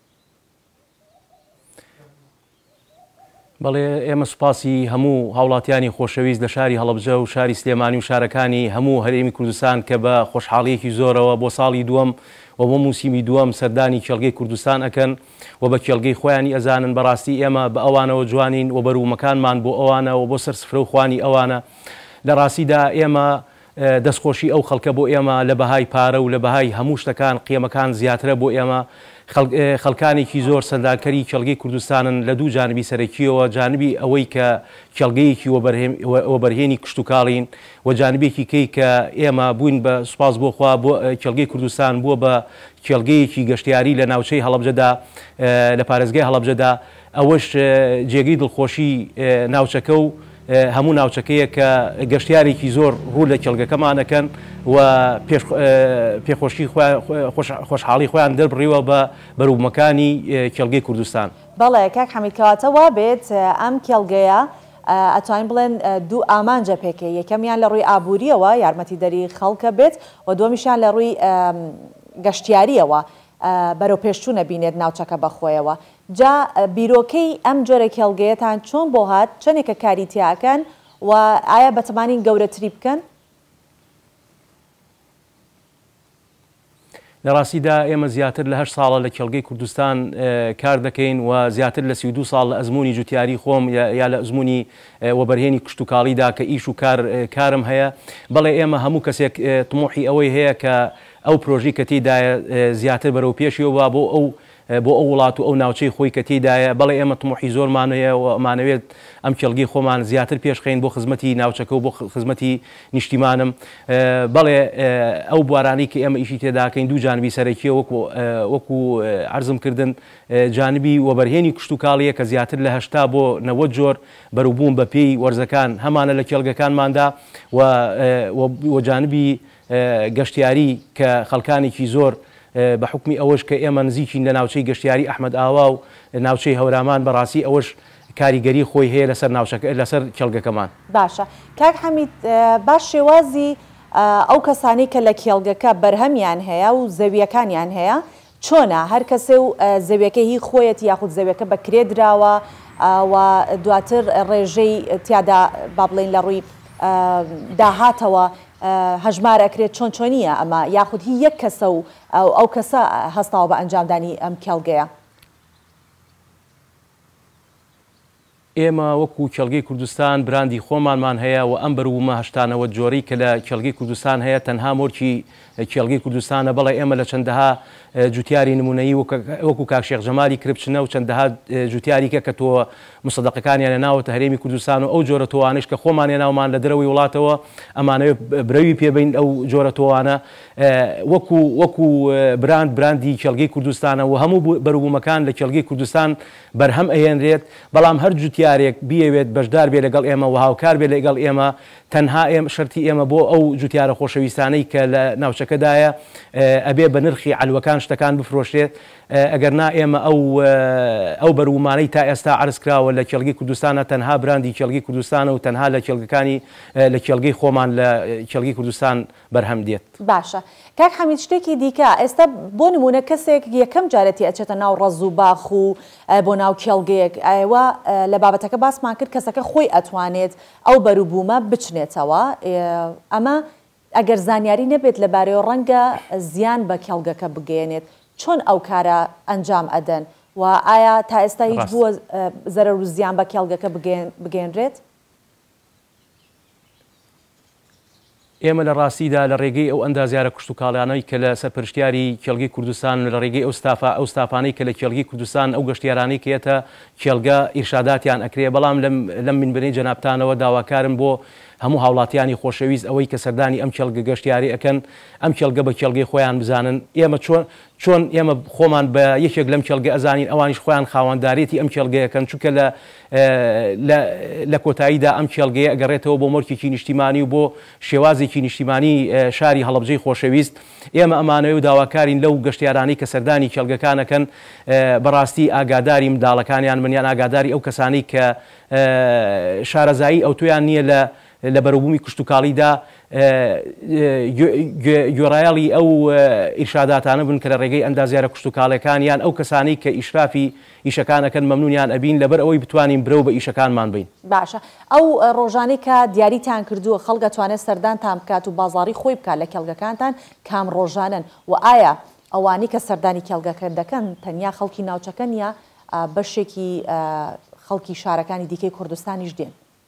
بەڵێ ئێمە سوپاسی هەموو هاوڵاتیانی خۆشەویست لە شاری هەڵەبجە و شاری سلێمانی و شارەکانی هەموو هەرێمی کوردستان کە بە خۆشحاڵیەکی زۆرەوە بۆ ساڵی دووەم و بۆ موسیمی دووەم سەردانی کێڵگەی کوردستان ئەکەن و بە کێڵگەی خۆیانی ئەزانن بەڕاستی ئێمە بە ئەوانەوە جوانین و بەروومەکانمان بۆ ئەوانە و بۆ سەر سفرە و خوانی ئەوانە. لە ڕاستیدا ئێمە دەستخۆشی ئەو خەڵکە بۆ ئێمە لە بەهای پارە و لە بەهای هەموو شتەکان قیمەکان زیاترە بۆ ئێمە. خەڵکانێکی زۆر سەردانکەری کێڵگەی کوردستانن لە دوو جانبی سەرەکیەوە، جانبی ئەوەی کە کێڵگەیەکی وەبەرهێنی کشت و کاڵین و جانبێکی کەی کە ئێمە بووین بە سوپاس بۆخوا بۆ کێڵگەی کوردستان بووە بە کێڵگەیەکی گەشتیاری لە ناوچەی هەڵەبجەدا لە پارێزگای هەڵەبجەدا. ئەوەش جێگەی دڵخۆشی ناوچەکە و هەموو ناوچەکەیە کە گەشتیارێکی زۆر ڕوو لە کێڵگەکەمانەکەن و پێخۆشی خۆشحاڵی خۆیان دەربڕیوە بە بەرووبوومەکانی کێڵگەی کوردستان. بەڵێ کاک حەمید، کەواتە وا بێت ئەم کێڵگەیە ئەتوانین بڵێن دوو ئامانجە پێکەی، یەکەمیان لە ڕووی ئابووریەوە یارمەتی دەری خەڵکە بێت و دووەمیشیان لە ڕووی گەشتیاریەوە بەرەو پێشچوو نەبینێت ناوچەکە بەخۆیەوە. جا بیرۆکەی ئەم جۆرە کێڵگەیەتان چۆن بۆ هات، چەندێکە کاری تیاکەن و ئایا بەتەمانین گەورەتری بکەن؟ لە ڕاستیدا ئێمە زیاتر لە هەشت ساڵە لە کێڵگەی کوردستان کار دەکەین و زیاتر لە سی و دوو ساڵ لە ئەزمموی جوتیاری خۆم یا لە ئەزمموی وەبەرهێنی کشت و کاڵیدا کە ئیش و کارم هەیە. بەڵێ ئێمە هەموو کەسێک تمۆحی ئەوەی هەیە کە ئەو پرۆژی کە تێدایە زیاتر بەرەو پێشیەوە بۆ ئەو بۆ ئەو وڵات و ئەو ناوچەی خۆی کە تێدایە. بەڵێ ئێمە تمۆحی زۆرمانەیە و ئەمانەوێت ئەم کێڵگەی خۆمان زیاتر پێشخین بۆ خزمەتی ناوچەکە و بۆ خزمەتی نیشتیمانم. بەڵێ ئەو بوارانەی کە ئێمە ئیشی تێداکەین دوو جانبی سەرەکیە وەکو عەرزم کردن، جانبی وەبەرهێنی کشت و کاڵیە کە زیاتر لە هەشتا بۆ نەوەت جۆر بەرووبووم بە پێی وەرزەکان هەمانە لە کێڵگەکانماندا و جانبی گەشتیاری کە خەڵکانێکی زۆر بە حکمی ئەوەش کە ئێمە نزیکین لە ناوچەی گەشتیاری ئەحمەد ئاوا و ناوچەی هەورامان بەڕاستی ئەوەش کاریگەری خۆی هەیە لەسەر ناوچەکە لەسەر کێڵگەکەمان. باشە کاک حەمید، باش شێوازی ئەو کەسانی کە لە کێڵگەکە بەرهەمیان هەیە و زەویەکانیان هەیە چۆنە؟ هەر کەسێ و زەویەکە هی خۆیەتی یاخود زەویەکە بەکرێ دراوە و دواتر ڕێژەی تیادا با بڵێن لە ڕووی داهاتەوە هەژمار ئەکرێت چۆن چۆنیە ئەمە، یاخود هی یەک کەسە و ئەو کەسە هەستاوە بە ئەنجامدانی ئەم کێڵگەیە؟ ئێمە وەکو کێڵگەی کوردستان براندی خۆمانمان هەیە و ئەم بەروومە هەشتانەوە جۆری کە لە کێڵگەی کوردستان هەیە تەنها مۆرکی کێڵگەی کوردستانە. بەڵێ ئێمە لە چەندەها جوتیاری نمونەیی وەکو کاک شێخ جەمالی کربچنە و چەندەها جوتیاریکە کە تۆ مصدەقەکانیان لەناوەتە هەرێمی کوردستان و ئەو جۆرە تۆوانش کە خۆمان لێناومان لە دەرەوەی وڵاتەوە ئەمانەوێت برەوی پێبین ئەو جۆرە تۆوانە وەکو وەکو براند براندی کێڵگەی کوردستانە و هەموو بەرووبوومەکان لە کێڵگەی کوردستان بەرهەم ئەهێنرێت. بەڵام هەر جوتیاری جوتیارێک بیەوێت بەشدار بێ لەگەڵ ئێمە و هاوکار بێ لەگەڵ ئێمە تەنها ئێمە شەرتی ئێمە بۆ ئەو جوتیارە خۆشەویستانەی کە لە ناوچەکەدایە ئەبێ بە نرخی عەلوەکان شتەکان بفرۆشێت ئەگەر نا ئێمە ئەو ئەو بەرومانەی تا ئێستا عرض کراوە لە کێڵگەی کوردستانە تەنها براندی کێڵگەی کوردستانە و تەنها لە کێڵگەکانی لە کێڵگەی خۆمان لە کێڵگەی کوردستان بەرهەم دێت. باشە کاک حەمید شتێکی دیکە ئێستا بۆ نمونە کەسێک یەکەم جارەتی ئەچێتە ناو ڕەز و باخ و بۆ ناو کێڵگەیەک ئەوە لە بابەتەکە باسمان کرد کەسەکە خۆی ئەتوانێت ئەو بەروبوومە بچنێتەوە ئەمە ئەگەر زانیاری نەبێت لەبارەوە ڕەنگە زیان بە کێڵگەکە بگەێنێت چۆن ئەو کارە ئەنجام ئەدەن و ئایا تا ئێستا هیچ بووە زەرەر و زیان بە کێڵگەکە بگەێنرێت؟ ئێمە لە ڕاستیدا لە ڕێگەی ئەو ئەندازیارە کوشت و کاڵیانەی کە لە سەرپەرشتیاری کێڵگەی کوردستان لە ڕێگەی ئەو ستافا ئەو ستاپانەی کە لە کێڵگەی کوردستان ئەو گەشتیارانەی کێتە کێڵگە ئیرشاداتیان ئەکرێ بەڵام لەم منبەرەی جەنابتانەوە داواکارم بۆ هەموو هاوڵاتیانی خۆشەویست ئەوەی کە سەردانی ئەم کێڵگە گەشتیاری ئەکەن ئەم کێڵگە بە کێڵگەی خۆیان بزانن ئێمە چۆن چۆن ئێمە خۆمان بە یەکێک لەم کێڵگە ئەزانین ئەوانیش خۆیان خاوەنددارێتی ئەم کێڵگەیەکەن چونکە لە کۆتاییدا ئەم کێڵگەیە ئەگەڕێتەوە بۆ مۆرکێکی نیشتیمانی و بۆ شێوازێکی نیشتیمانی شاری هەڵەبجەی خۆشەویست ئێمە ئەمانەوە داواکارین لەو گەشتیارانەی کە سەردانی کێڵگەکانەکەن بەڕاستی ئاگاداری منداڵەکانیان منیان ئاگاداری ئەو کەسانی کە شارەزایی ئەو تویان نییە لە لە بەروبوومی کوشت و کاڵیدا گوێڕایەڵی ئەو ئیرشاداتانە بن کە لە ڕێگەی ئەندازیارە کوشت و کاڵەکانیان ئەو کەسانی کە ئیشرافی ئیشەکانەکەن مەمنونیان ئەبین لەبەر ئەوەی بتوانین برەو بە ئیشەکانمان بین. باشە ئەو ڕۆژانەی کە دیاریتان کردووە خەڵک توانێت سەردانتان بکات و بازاڕی خۆی بکات لە کێڵگەکانتان کام ڕۆژانن و ئایا ئەوانی کە سەردانی کێڵگەکە دەکەن تەنیا خەڵکی ناوچەکەن یا بەشێکی خەڵکی شارەکانی دیکەی کوردستانیش دێن؟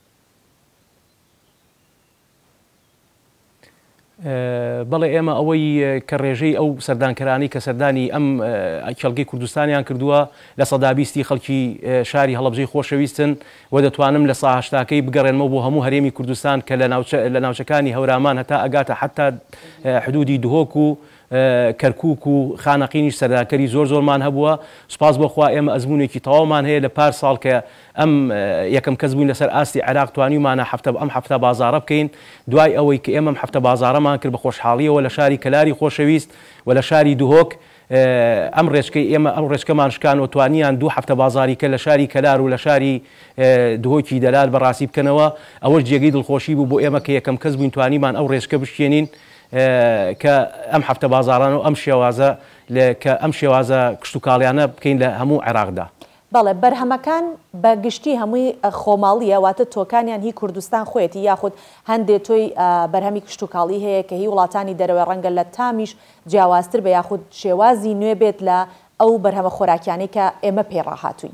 بەڵێ ئێمە ئەوەی کە ڕێژەی ئەو سەردانکەرانی کە سەردانی ئەم کێڵگەی کوردستانیان کردووە لە سەدابیستی خەڵکی شاری هەڵەبجەی خۆشەویستن و دەتوانم لە ساهشتاکەی بگەڕێنمەوە بۆ هەموو هەرێمی کوردستان کە لە ناوچەکانی هەورامان هەتا ئەگاتە حتا حدودی دهۆک و کەرکووک و خانەقینیش سەردانکەری زۆر زۆرمان هەبووە سوپاس بۆخوا ئێمە ئەزمونێکی تەواومان هەیە لە پار ساڵ کە ئەم یەکەم کەس بووین لەسەر ئاستی عێراق توانیمانە هەفتە ئەم هەفتە بازاڕە بکەین دوای ئەوەی کە ئێمە هەفتە بازاڕەمان کرد بە خۆشحاڵیەوە لە شاری کەلاری خۆشەویست و لە شاری دهۆک ئەم ڕێچکەی ئێمە ئەم ڕێچکەمان شکان و توانیان دوو هەفتە بازاری کە لە شاری کەلار و لە شاری دهۆکی دەلال بەڕاستی بکەنەوە ئەوەش جێگەی دڵخۆشی بوو بۆ ئێمە کە یەکەم کەس بووین توانیمان ئەو ڕێچکە بشکێنین کە ئەم هەفتە بازاران و ئەم شێوازە کە ئەم شێوازە کشت و کاڵیانە بکەین لە هەموو عێراقدا. بەڵێ بەرهەمەکان بە گشتی هەمووی خۆماڵیە واتە تۆکانیان هی کوردستان خۆیەتی یاخود هەندێک تۆی بەرهەمی کشت و کاڵی هەیە کە هی وڵاتانی دەرەوەی ڕەنگە لە تامیش جیاوازتر بە یاخود شێوازی نوێ بێت لە ئەو بەرهەمە خۆراکیانەی کە ئێمە پێڕاهاتووین.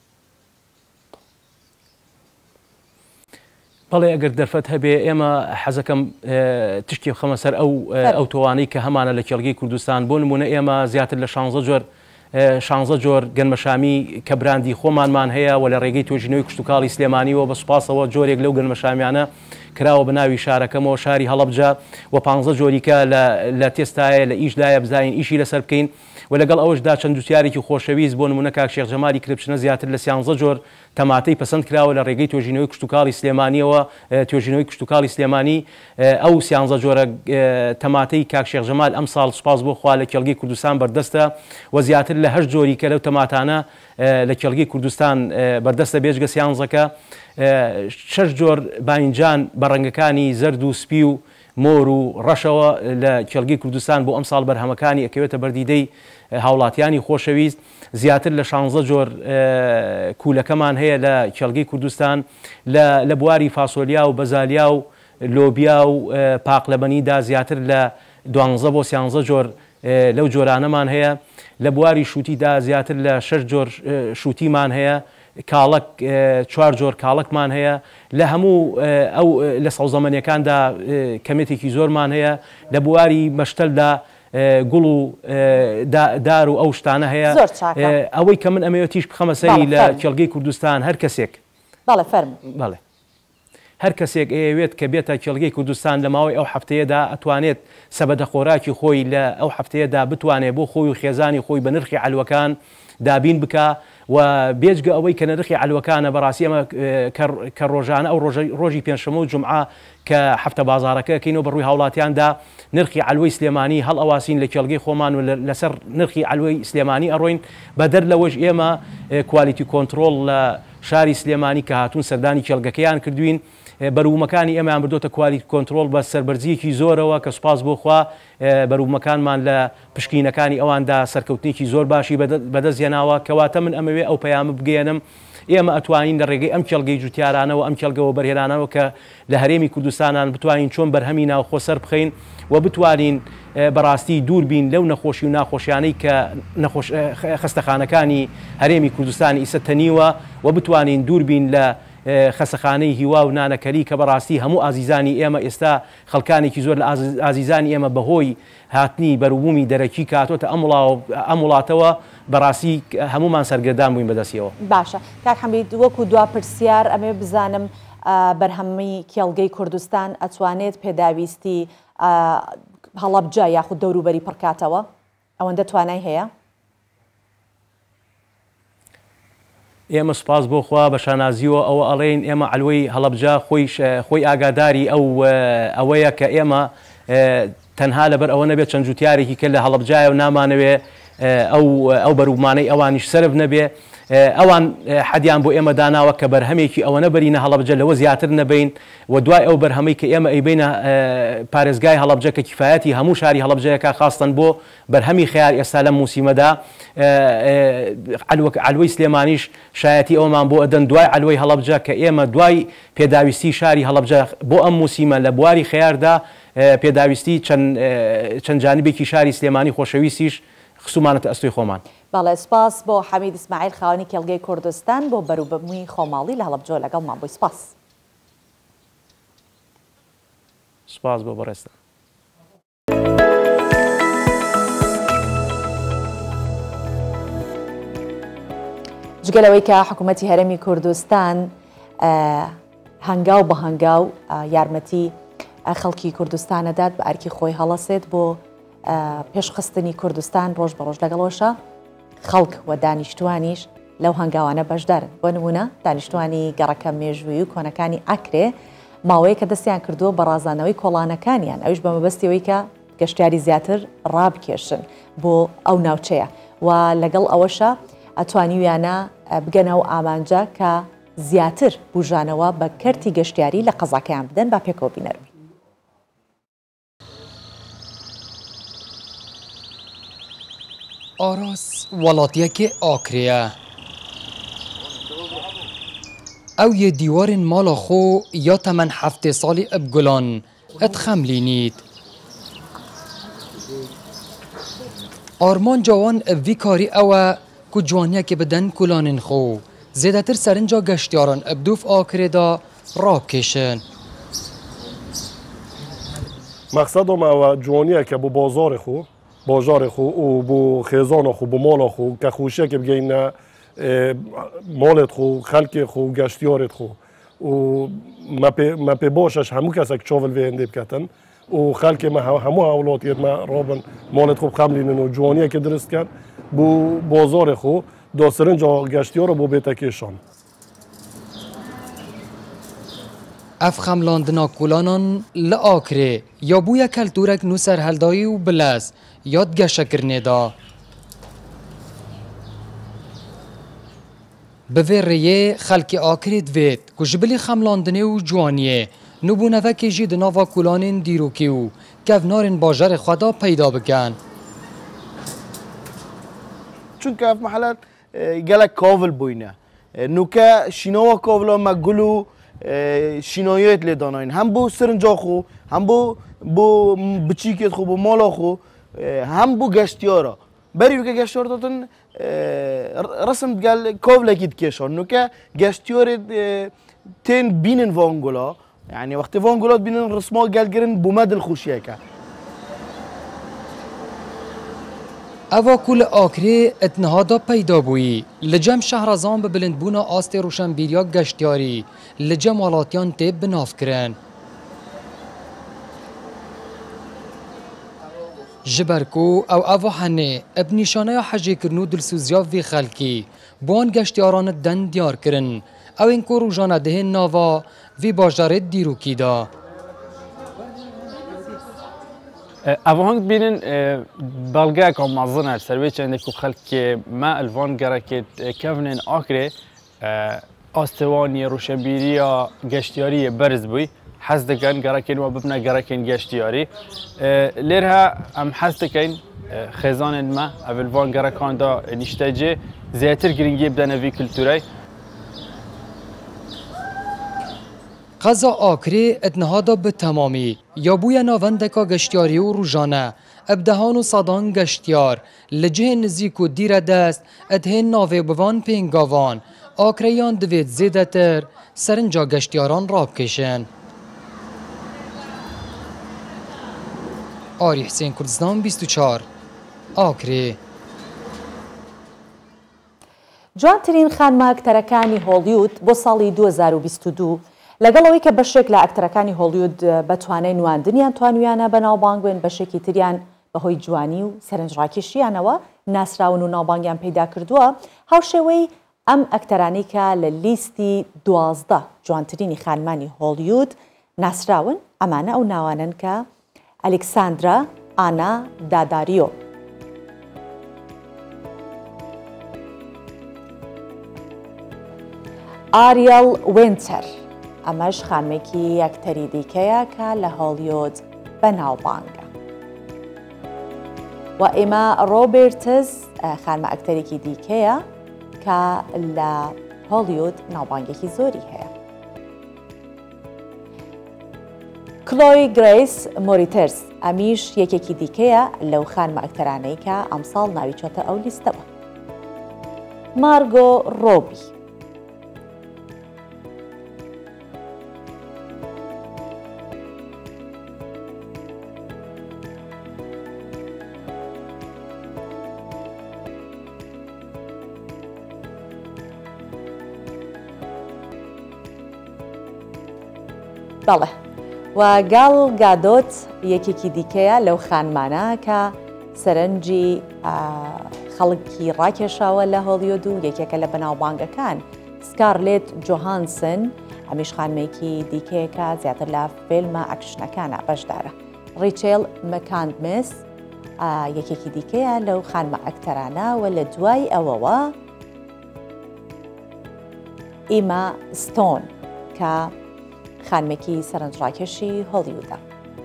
بەڵێ ئەگەر دەرفەت هەبێ ئێمە حەزەکەم تشتی خەمە سەر ئەو ئەو تۆوانەی کە هەمانە لە کێڵگەی کوردستان بۆ نمونە ئێمە زیاتر لە شانزە جۆر شانزە جۆر گەنمەشامی کە براندی خۆمانمان هەیە و لە ڕێگەی توێژینەوەی کشت و کاڵی سلێمانیەوە بە سوپاسەوە جۆرێک لەو گەنمەشامیانە کراوە بە ناوی شارەکەمەوە شاری هەڵەبجە و پانزە جۆریکە لە تێستایە لە ئیشدایە بزانین ئیشی لەسەر بکەین و لەگەڵ ئەوەشدا چەند دووسیارێکی خۆشەویست بۆ نمونە کاک شێخ جەمالی کربچنە زیاتر لە سیانزە جۆر تەماتەی پەسەند کراوە لە ڕێگەی توێژینەوەی کشت و کاڵی سلێمانیەوە توێژینەوەی کشت و کاڵی سلێمانی ئەو سیانزە جۆرە تەماتەی کاک شێخ جەمال ئەم ساڵ سوپاس بۆ خوا لە کێڵگەی کوردستان بەردەستە و زیاتر لە هەشت جۆری کە لەو تەماتانە لە کێڵگەی کوردستان بەردەستە بێژگە سیانزەکە شەش جۆر باینجان بە ڕەنگەکانی زەرد و سپی و مۆر و ڕەشەوە لە کێڵگەی کوردستان بۆ ئەم ساڵ بەرهەمەکانی ئەکەوێتە بەردیدەی هاوڵاتیانی خۆشەویست زیاتر لە شانزە جۆر کوولەکەمان هەیە لە کێڵگەی کوردستان لە بواری فاسۆلیا و بەزالیا و لۆبیا و پاقلەبەنیدا زیاتر لە دوانزە بۆ سیانزە جۆر لەو جۆرانەمان هەیە لە بواری شووتیدا زیاتر لە شەش جۆر شووتیمان هەیە کاڵک چوار جۆر کاڵکمان هەیە لە هەموو ئەو لە سەوزەمەنیەکاندا کەمێتێکی زۆرمان هەیە لە بواری مەشتەلدا گوڵ و دار و ئەو شتانە هەیە ئەوەی کە من ئەمەوێتیش بخەمە سەری لە کێڵگەی کوردستان هەر کەسێک بەڵێ فەرموو بەڵێ هەر کەسێک ئەوێت کە بێتە کێڵگەی کوردستان لە ماوەی ئەو هەفتەیەدا ئەتوانێت سەبەدە خۆراکی خۆی لە ئەو هەفتەیەدا بتوانێت بۆ خۆی و خێزانی خۆی بە نرخی عەلوەکان دابین بکە و بێجگە ئەوەی کە نرخی علوەکانە بەڕاستی ئەمە کە ڕۆژانە ئەو ڕۆژی پێنجشەمە و جومعە کە هەفتە بازارەکەکەینەوە بەڕووی هاوڵاتیاندا نرخی علوەی سلێمانی هەڵ ئەواسین لە کێڵگەی خۆمان و لەسەر نرخی علوەی سلێمانی ئەڕۆین بەدەر لەوەش ئێمە کوالیتی کۆنتترۆل لە شاری سلێمانی کە هاتوون سەردانی کێڵگەکەیان کردوین بەروومەکانی ئێمەیان بردۆتە کوالیتی کۆنتترۆل بە سەربەرزیەکی زۆرەوە کە سوپاس بۆخوا بەروومەکانمان لە پشکینەکانی ئەواندا سەرکەوتنێکی زۆر باشی بەدەستێناوە کەواتە من ئەمەوێ ئەو پەیامە بگەێنم ئێمە ئەتوانین لە ڕێگەی ئەم کێڵگەی جوتیارانەوە ئەم کێڵگەوە بەرهێنانەوە کە لە هەرێمی کوردستانان بتوانین چۆن بەرهەمی ناوخۆ سەر بخەین و بتوانین بەڕاستی دوور بین لەو نەخۆشی و ناخۆشیانەی کە خستەخانەکانی هەرێمی کوردستانی ئیسە تەنیوە و بتوانین دوور بین لە خەسەخانەی هیوا و نانەکەری کە بەڕاستی هەموو ئازیزانی ئێمە ئێستا خەڵکانێکی زۆر لە ئازیزانی ئێمە بەهۆی هاتنی بەروبوومی دەرەکی کاتۆتە ئەم وڵاتەوە بەڕاستی هەمومان سەرگەردان بووین بەدەستیەوە. باشە کاک حەمید وەکو دوا پرسیار ئەمێ بزانم بەرهەمی کێڵگەی کوردستان ئەتوانێت پێداویستی هەڵەبجە یاخود دەوروبەری پڕکاتەوە ئەوەندە توانای هەیە؟ ئێمە سوپاس بۆ خوا بە شانازیەوە ئەوە ئەڵێن ئێمە علوەی هەڵەبجە خۆی ئاگاداری ئەو ئەوەیە کە ئێمە تەنها لەبەر ئەوە نەبێت چەند جوتیارێکی کە لە هەڵەبجایە و نامانەوێ ئەو بەروومانەی ئەوانیش سرف نەبێ ئەوان حەدیان بۆ ئێمە داناوە کە بەرهەمێکی ئەوە نەبەرینە هەڵەبجە لەوە زیاتر نەبین و دوای ئەو بەرهەمەی کە ئێمە ئەیبینە پارێزگای هەڵەبجە کە کیفایەتی هەموو شاری هەڵەبجەیەکە خاستن بۆ بەرهەمی خیار ئێستا لەم موسیمەدا علوەی سلێمانیش شایەتی ئەومان بۆ ئەدەن دوای علوەی هەڵەبجە کە ئێمە دوای پێداویستی شاری هەڵەبجە بۆ ئەم موسیمە لە بواری خیاردا پێداویستی چەند جانبێکی شاری سلێمانی خۆشەویستیش خسومانەتە ئەستۆی خۆمان. بەڵێ سپاس بۆ حەمید ئیسماعیل خاوەنی کێڵگەی کوردستان بۆ بەروبەمووی خۆماڵی لە هەڵەبجە لەگەڵمان بووی. سپاس. سپاس بۆ بەڕێستە. جگەلەوەی کە حکوومەتی هەرێمی کوردستان هەنگاو بە هەنگاو یارمەتی خەڵکی کوردستانەدات بە ئەرکی خۆی هەڵەسێت بۆ پێشخستنی کوردستان ڕۆژ بە ڕۆژ لەگەڵەوەشە خەڵک و دانیشتوانیش لەو هەنگاوانە بەشدارن. بۆ نمونە دانیشتوانی گەڕەکە مێژووی و کۆنەکانی ئاکرێ ماوەیە کە دەستیان کردووە بە ڕازانەوەی کۆڵانەکانیان ئەوش بە مەبەستیەوەی کە گەشتیاری زیاتر ڕابکێشن بۆ ئەو ناوچەیە و لەگەڵ ئەوەشە ئەتوانیویانە بگەنەوە ئامانجە کە زیاتر بژانەوە بە کەرتی گەشتیاری لە قەزاکەیان بدەن با پێکەوە بینەرمی. ئاراس وڵاتیەکێ ئاکرەیە ئەو یە دیوارên mala xwe ya temen heftê salî eb gulan et xemlînît. Armanca wan ev vî karî ew e ku ciwaniyekê bidin kulanên xwe. Zêdetir serinca geştyaran eb dûf Akirê da rakêşin. مقصد ما و جوانیەکە بۆ بازارê xwe bajarê xwe û بۆ xêzana xwe بۆ mala xwe ke xweşiyekê bigeyîne malê xwe xelkê xwe û geştyarê xwe û me pê baş eş hemû kesek çavil vê hêndê biketin û xelkê me hemû hewlatiyê me rabin malê xwe bixemlînin û ciwaniyekê dirist kin bû bazarê xwe da sirinca geştyara bۆ bête kêşan. Ev xemlandina kulanan li Akirê ya bûye keltûrek nû serheldayî û bilez ya geşekirinê da. Bi vê rêyê xelkê Akirê divêt ku ji bilî xemlandinê û ciwaniyê nûbûnevekê jî di nava kulanên dîrokî û kevnarên bajarê xwe da peyda bikin. Çünkü ev mehelet gelek kavil bûyne. Nûke şînava kavila me gul û şînayet lê danayîn. Hem bû sirinca xwe, hem bû bû biçîkê xwe, bû mala xwe, hem bû geştyara. Berî weke geştyar datin resim gel kavlekî dikêşan. Nûke geştyarê tên bînin van gula. Yani wextê van gula bînin risma gelgirin bû me dilxweşiyeke. Eva ku li Akirê etniha da peyda bûyî li cem şehrazan bi bilindbûna astê roşenbîriya geştyarî li cem welatiyan tê binavkirin. Ji ber ku ew eva henê eb nîşaneya hejêkirin û dilsûziya vê xelkî بۆن گەشتیارانە دەن دیارکردن ئەوên ku rûjana dihên nava vî bajarê dîrokî da. Evahang bînin belgeyeka mezin er servê çendê ku xelkê me elvan gerekê kevnên Akrê astêwaniyê rûşebîriya geştiyariyê beriz bûy hez dikin gerekên we bibine gerekên geştiyarî. Lêr he em hez dikin xêzanên me ev li van gerekan da nîştecê zêtir giringiyê bidene vî kultûrey. Qeza Akrê etnihada bi temamî ya bûye navendeka geştiyarî û rûjane ev dehan û sedan geştiyar li cihên nizîk û dîre dest et hên navê bi van pêngavan Akreyan divê zêdetir serinca geştiyaran rabkêşin. Arî Hüseyin Kurdistan bîst û çar Akrê. جوانترین خانمە ئەکتەرەکانی هۆلیوود بۆ ساڵی دوو هەزار و بیست و دوو لەگەڵەوەی کە بەشێک لە ئەکتەرەکانی هۆلیوود بەتوانای نواندنیان توانویانە بە ناوبانگوێن بەشێکی تریان بەهۆی جوانی و سەرنجڕاکێشیانەوە ناسراون و ناوبانگیان پەیدا کردووە هاوشێوەی ئەم ئەکتەرانەی کە لە لیستی دوازدە جوانترینی خانمانی هۆلیوود ناسراون ئەمانە ئەو ناوانن کە ئەلێکساندرا ئانا داداریۆ ئاریەل وێنتەر ئەمەش خانمێکی یەکتەری دیکەیە کە لە هۆلیوود بەناوبانگە و ئێمە ڕۆبێرتز خانمە ئەکتەرێکی دیکەیە کە لە هۆلیوود ناوبانگێکی زۆری هەیە. کلۆی گرێس مۆریترز ئەمیش یەکێکی دیکەیە لەو خانمە ئەکتەرانەی کە ئەمساڵ ناوی چۆتە ئەو لیستەوە. مارگۆ ڕۆبی بەڵێ و گاڵ گادۆت یەکێکی دیکەیە لەو خانمانە کە سەرنجی خەڵکی ڕاکێشاوە لە هۆلیوود و یەکێکە لە بەناوبانگەکان سکارلێت جۆهانسن ئەمیش خانمێکی دیکەیەکە زیاتر لە فیلمە ئەکشنەکانە بەشدارە. ڕیچێل مەکاندمس یەکێکی دیکەیە لەو خانمە ئەکتەرانە و لە دوای ئەوەوە ئیما ستۆن کە خانمێکی سەرنجڕاکێشی هۆلیوودە.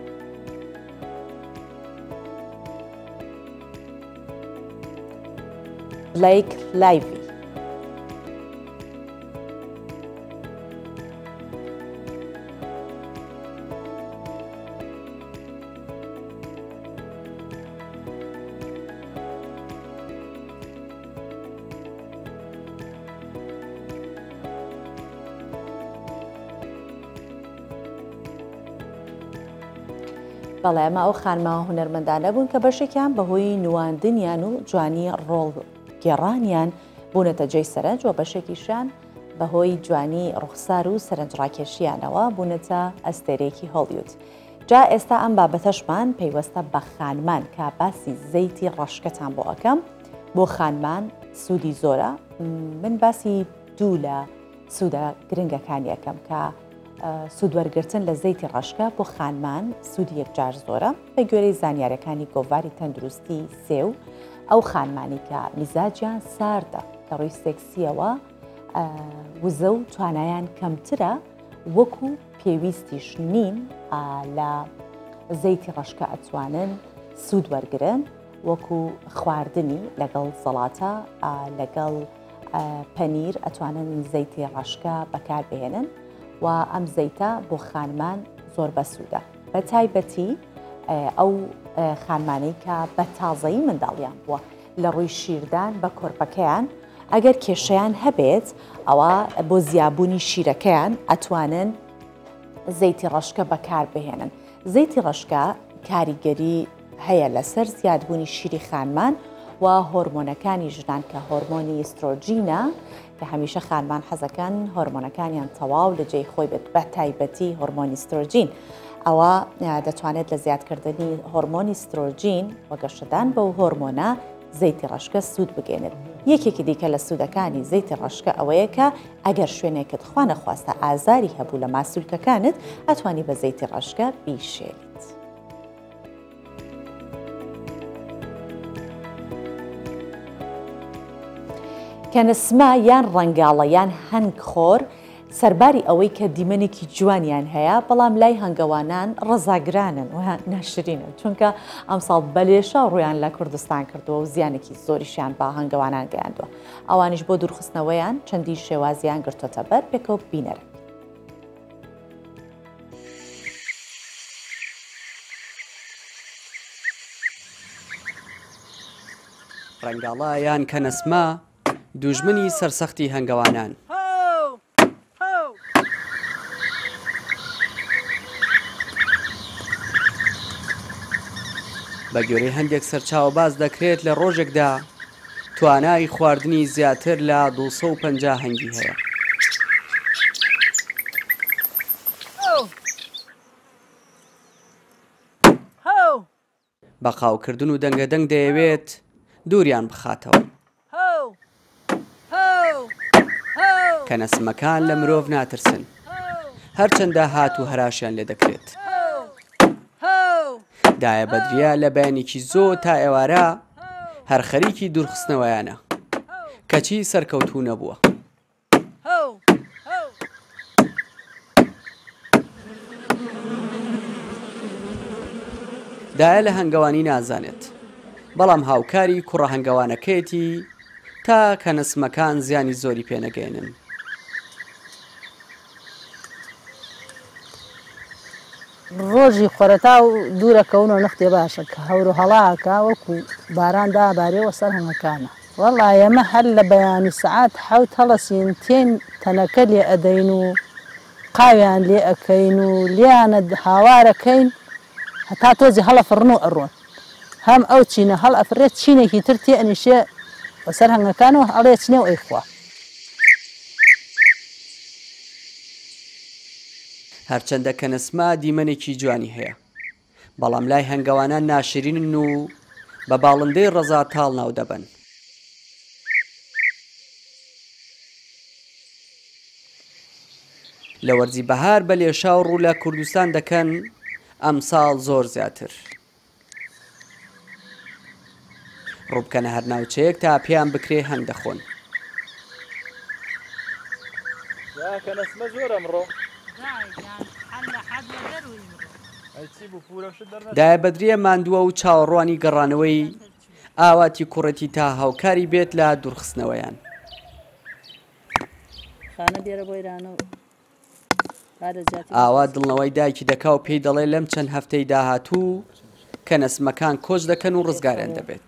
بلیک لایڤی بەڵێ ئەمە ئەو خانمە هونەرمەندانە بوون کە بەشێکیان بەهۆی نواندنیان و جوانی ڕۆڵگێڕانیان بوونەتە جێی سەرنج و بەشێکیشان بەهۆی جوانی ڕوخسار و سەرنجڕاکێشیانەوە بوونەتە ئەستێرێکی هۆلیوود. جا ئێستا ئەم بابەتەشمان پەیوەستە بە خانمان کە باسی زەیتی ڕەشکەتان بۆ ئەەکەم. بۆ خانمان سوودی زۆرە. من باسی دوو لە سوودە گرنگەکانی یەکەم کە سوودوەرگرتن لە زەیتی ڕەشکە بۆ خانمان سوودی یەکجار زۆرە بە گوێرەی زانیاریەکانی گۆڤاری تەندروستی سێو ئەو خانمانی کە میزاجیان ساردە کە ڕووی سێکسیەوە وزە و توانایان کەمترە وەکو پێویستیش نین لە زەیتی ڕەشکە ئەتوانن سوود وەرگرن وەکو خواردنی لەگەڵ زەڵاتە لەگەڵ پەنیر ئەتوانن زەیتی ڕەشکە بەکاربهێنن و ئەم زەیتە بۆ خانمان زۆر بەسوودە بە تایبەتی ئەو خانمانەی کە بە تازەیی منداڵیان بووە لە ڕووی شیردان بە کۆرپەکەیان ئەگەر کێشەیان هەبێت ئەوە بۆ زیابوونی شیرەکەیان ئەتوانن زەیتی ڕەشکە بەکاربهێنن. زەیتی ڕەشکە کاریگەری هەیە لەسەر زیادبوونی شیری خانمان و هۆرمۆنەکانی ژنان کە هۆرمۆنی ئیسترۆجینە کە هەمیشە خانمان حەزەکەن هۆرمۆنەکانیان تەواو لە جێی خۆی بێت بە تایبەتی هۆرمۆنی ئیسترۆجین. ئەوە دەتوانێت لە زیادکردنی هۆرمۆنی ئیسترۆجین وەگەشتدان بەو هۆرمۆنە زەیتی ڕەشکە سوود بگەێنێت. یەکێکی دیکە لە سوودەکانی زەیتی ڕەشکە ئەوەیە کە ئەگەر شوێنێکت خوا نەخواستە ئازاری هەبوو لە ماسوولکەکانت ئەتوانی بە زەیتی ڕەشکە بیشێنیت. کەنسمە یان ڕەنگاڵە یان هەنگ خۆر سەرباری ئەوەی کە دیمەنێکی جوانیان هەیە بەڵام لای هەنگەوانان ڕەزاگرانن و ناشرینن چونکە ئەمساڵ بەلێشە ڕویان لە کوردستان کردووە و زیانێکی زۆریشیان بە هەنگەوانان گەیاندووە. ئەوانیش بۆ دوورخستنەوەیان چەندی شێوازیان گرتوتە بەر پێکەوە بینەرن. ڕەنگاڵە یان کەنەسمە دوژمنی سەرسەختی هەنگەوانان. بە گوێرەی هەندێک سەرچاوە باز دەکرێت لە ڕۆژێکدا توانای خواردنی زیاتر لە دووسە و پەنجا هەنگی هەیە. بە قاوکردن و دەنگەدەنگ دەیەوێت دووریان بخاتەوە. کەنەسمەکان لە مرۆڤ ناترسن هەرچەندە هات و هەراشیان لێ دەکرێت. دایە بەدریا لە بەیانێکی زۆر تا ئێوارە هەر خەریکی دوورخستنەوەیانە کەچی سەرکەوتوو نەبووە. دایە لە هەنگەوانی نازانێت بەڵام هاوکاری کوڕە هەنگەوانەکەیەتی تا کەنەسمەکان زیانی زۆری پێنەگەێنن. ڕۆژی خۆرەتا و دوورەکەونەوە نەختێ باشە کە هەور و هەڵاکە وەکو باران دابارێەوە سەر هەمەکانە. وەڵای ئێمە هەر لە بەیانی سعات حەوت هەڵەسین تێن تەنەکە لێ ئەدەین و قاویان لێ ئەەکەین و لیانە هاوارەکەین هەتا تۆزی هەڵە فڕن و ئەڕۆن هەم ئەو چینە هەڵ ئەفرێت چینێکی تر تێ ئەنیشێ بەسەر هەنگەکانەوە هەڵێ چنێ و ئەیخوا. هەرچەندە کەنەسمە دیمەنێکی جوانی هەیە بەڵام لای هەنگەوانان ناشرینن و بە باڵندەی ڕەزا تاڵ ناو دەبن. لە وەرزی بەهار بە لێشا و ڕوو لە کوردستان دەکەن ئەم ساڵ زۆر زیاتر. ڕووبکەنە هەر ناوچەیەک تا پێیان بکرێ هەنگ دەخۆن. کەنەسمە زۆر ئەمڕۆ دایە بەدریە ماندووە و چاوەڕوانی گەڕانەوەی ئاواتی کوڕەتی تا هاوکاری بێت لە دوورخستنەوەیان. ئاوا دڵنەوەی دایکی دەکا و پێی دەڵێ لەم چەند هەفتەی داهاتوو کەنەسمەکان کۆچ دەکەن و ڕزگاریان دەبێت.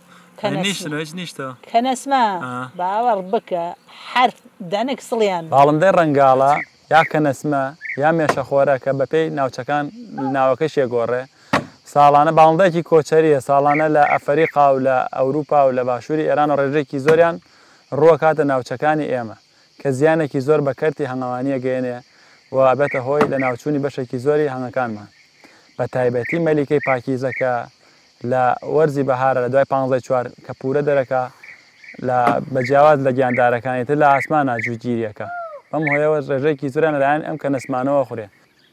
کەنەسمە باوەڕ بکە هەر دانێک سڵیان باڵندەی ڕەنگاڵە یا کەنەسمە یا مێشەخۆرە کە بەپێی ناوچەکان ناوەکە شێگۆڕێ ساڵانە باڵندەیەکی کۆچەریە ساڵانە لە ئەفریقا و لە ئەوروپا و لە باشووری ئێران و ڕێژێکی زۆریان ڕووە کاتە ناوچەکانی ئێمە کە زیانێکی زۆر بە کەرتی هەنگەوانیە گەێنێ و ئابێتە هۆی لە ناوچوونی بەشێکی زۆری هەنگەکانمان بە تایبەتی مەلیکەی پاکیزەکە لە وەرزی بەهارە لە دوای پانزەی چوار کە پورە دەرەکە لە بەجیاواز لە گیاندارەکانیتر لە ئاسمانە جوگیریەکە بەم هۆیەوە ڕێژێکی زۆریان لەلایەن ئەم کەنەسمانەوە خوڕێ.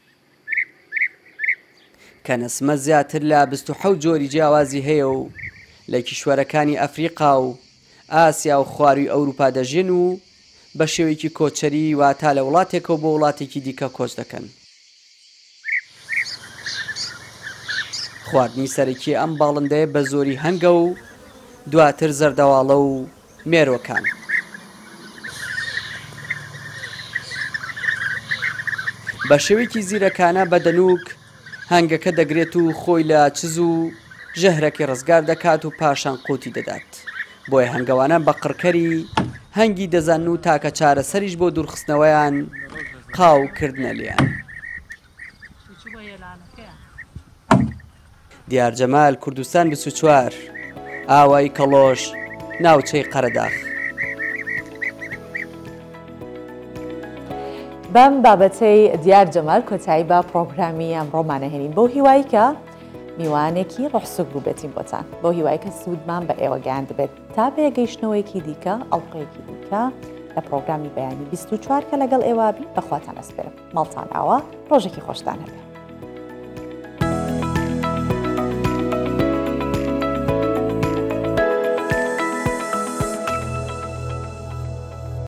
کەنەسمە زیاتر لە بیست و حەوت جۆری جیاوازی هەیە و لە کیشوەرەکانی ئەفریقا و ئاسیا و خواروی ئەوروپا دەژێن و بە شێوەیەکی کۆچەری واتە لە وڵاتێکەوە بۆ وڵاتێکی دیکە کۆچ دەکەن. خواردنی سەرەکی ئەم باڵندەیە بە زۆری هەنگە و دواتر زەردەواڵە و مێرۆکان. بە شێوەیەکی زیرەکانە بە دەنووک هەنگەکە دەگرێت و خۆی لە چز و ژەهرەکی ڕزگار دەکات و پاشان قوتی دەدات. بۆیە هەنگەوانە بە قڕکەری هەنگی دەزان و تاکە چارەسەریش بۆ دوورخستنەوەیان قاوکردنە لیان. دیارجەمال کوردستان بیست و چوار ئاوای کەڵۆش ناوچەی قەرەداغ. بەم بابەتەی دیار جەمال کۆتایی بە پرۆگرامی ئەمڕۆمانە هێنین بۆ هیوایی کە میوانێکی ڕحسوک بوو بێتین بۆتان بۆ هیوای کە سوودمان بە ئێوە گەیان دەبێت تا بێگەیشتنەوەیکی دیکە ئەڵلقەیەکی دیکە لە پرۆگرامی بەیانی بیست و چوار کە لەگەڵ ئێوابی بەخواتان ئەسپێرم ماڵتان ئاوە ڕۆژێکی خۆشتان هەبێت.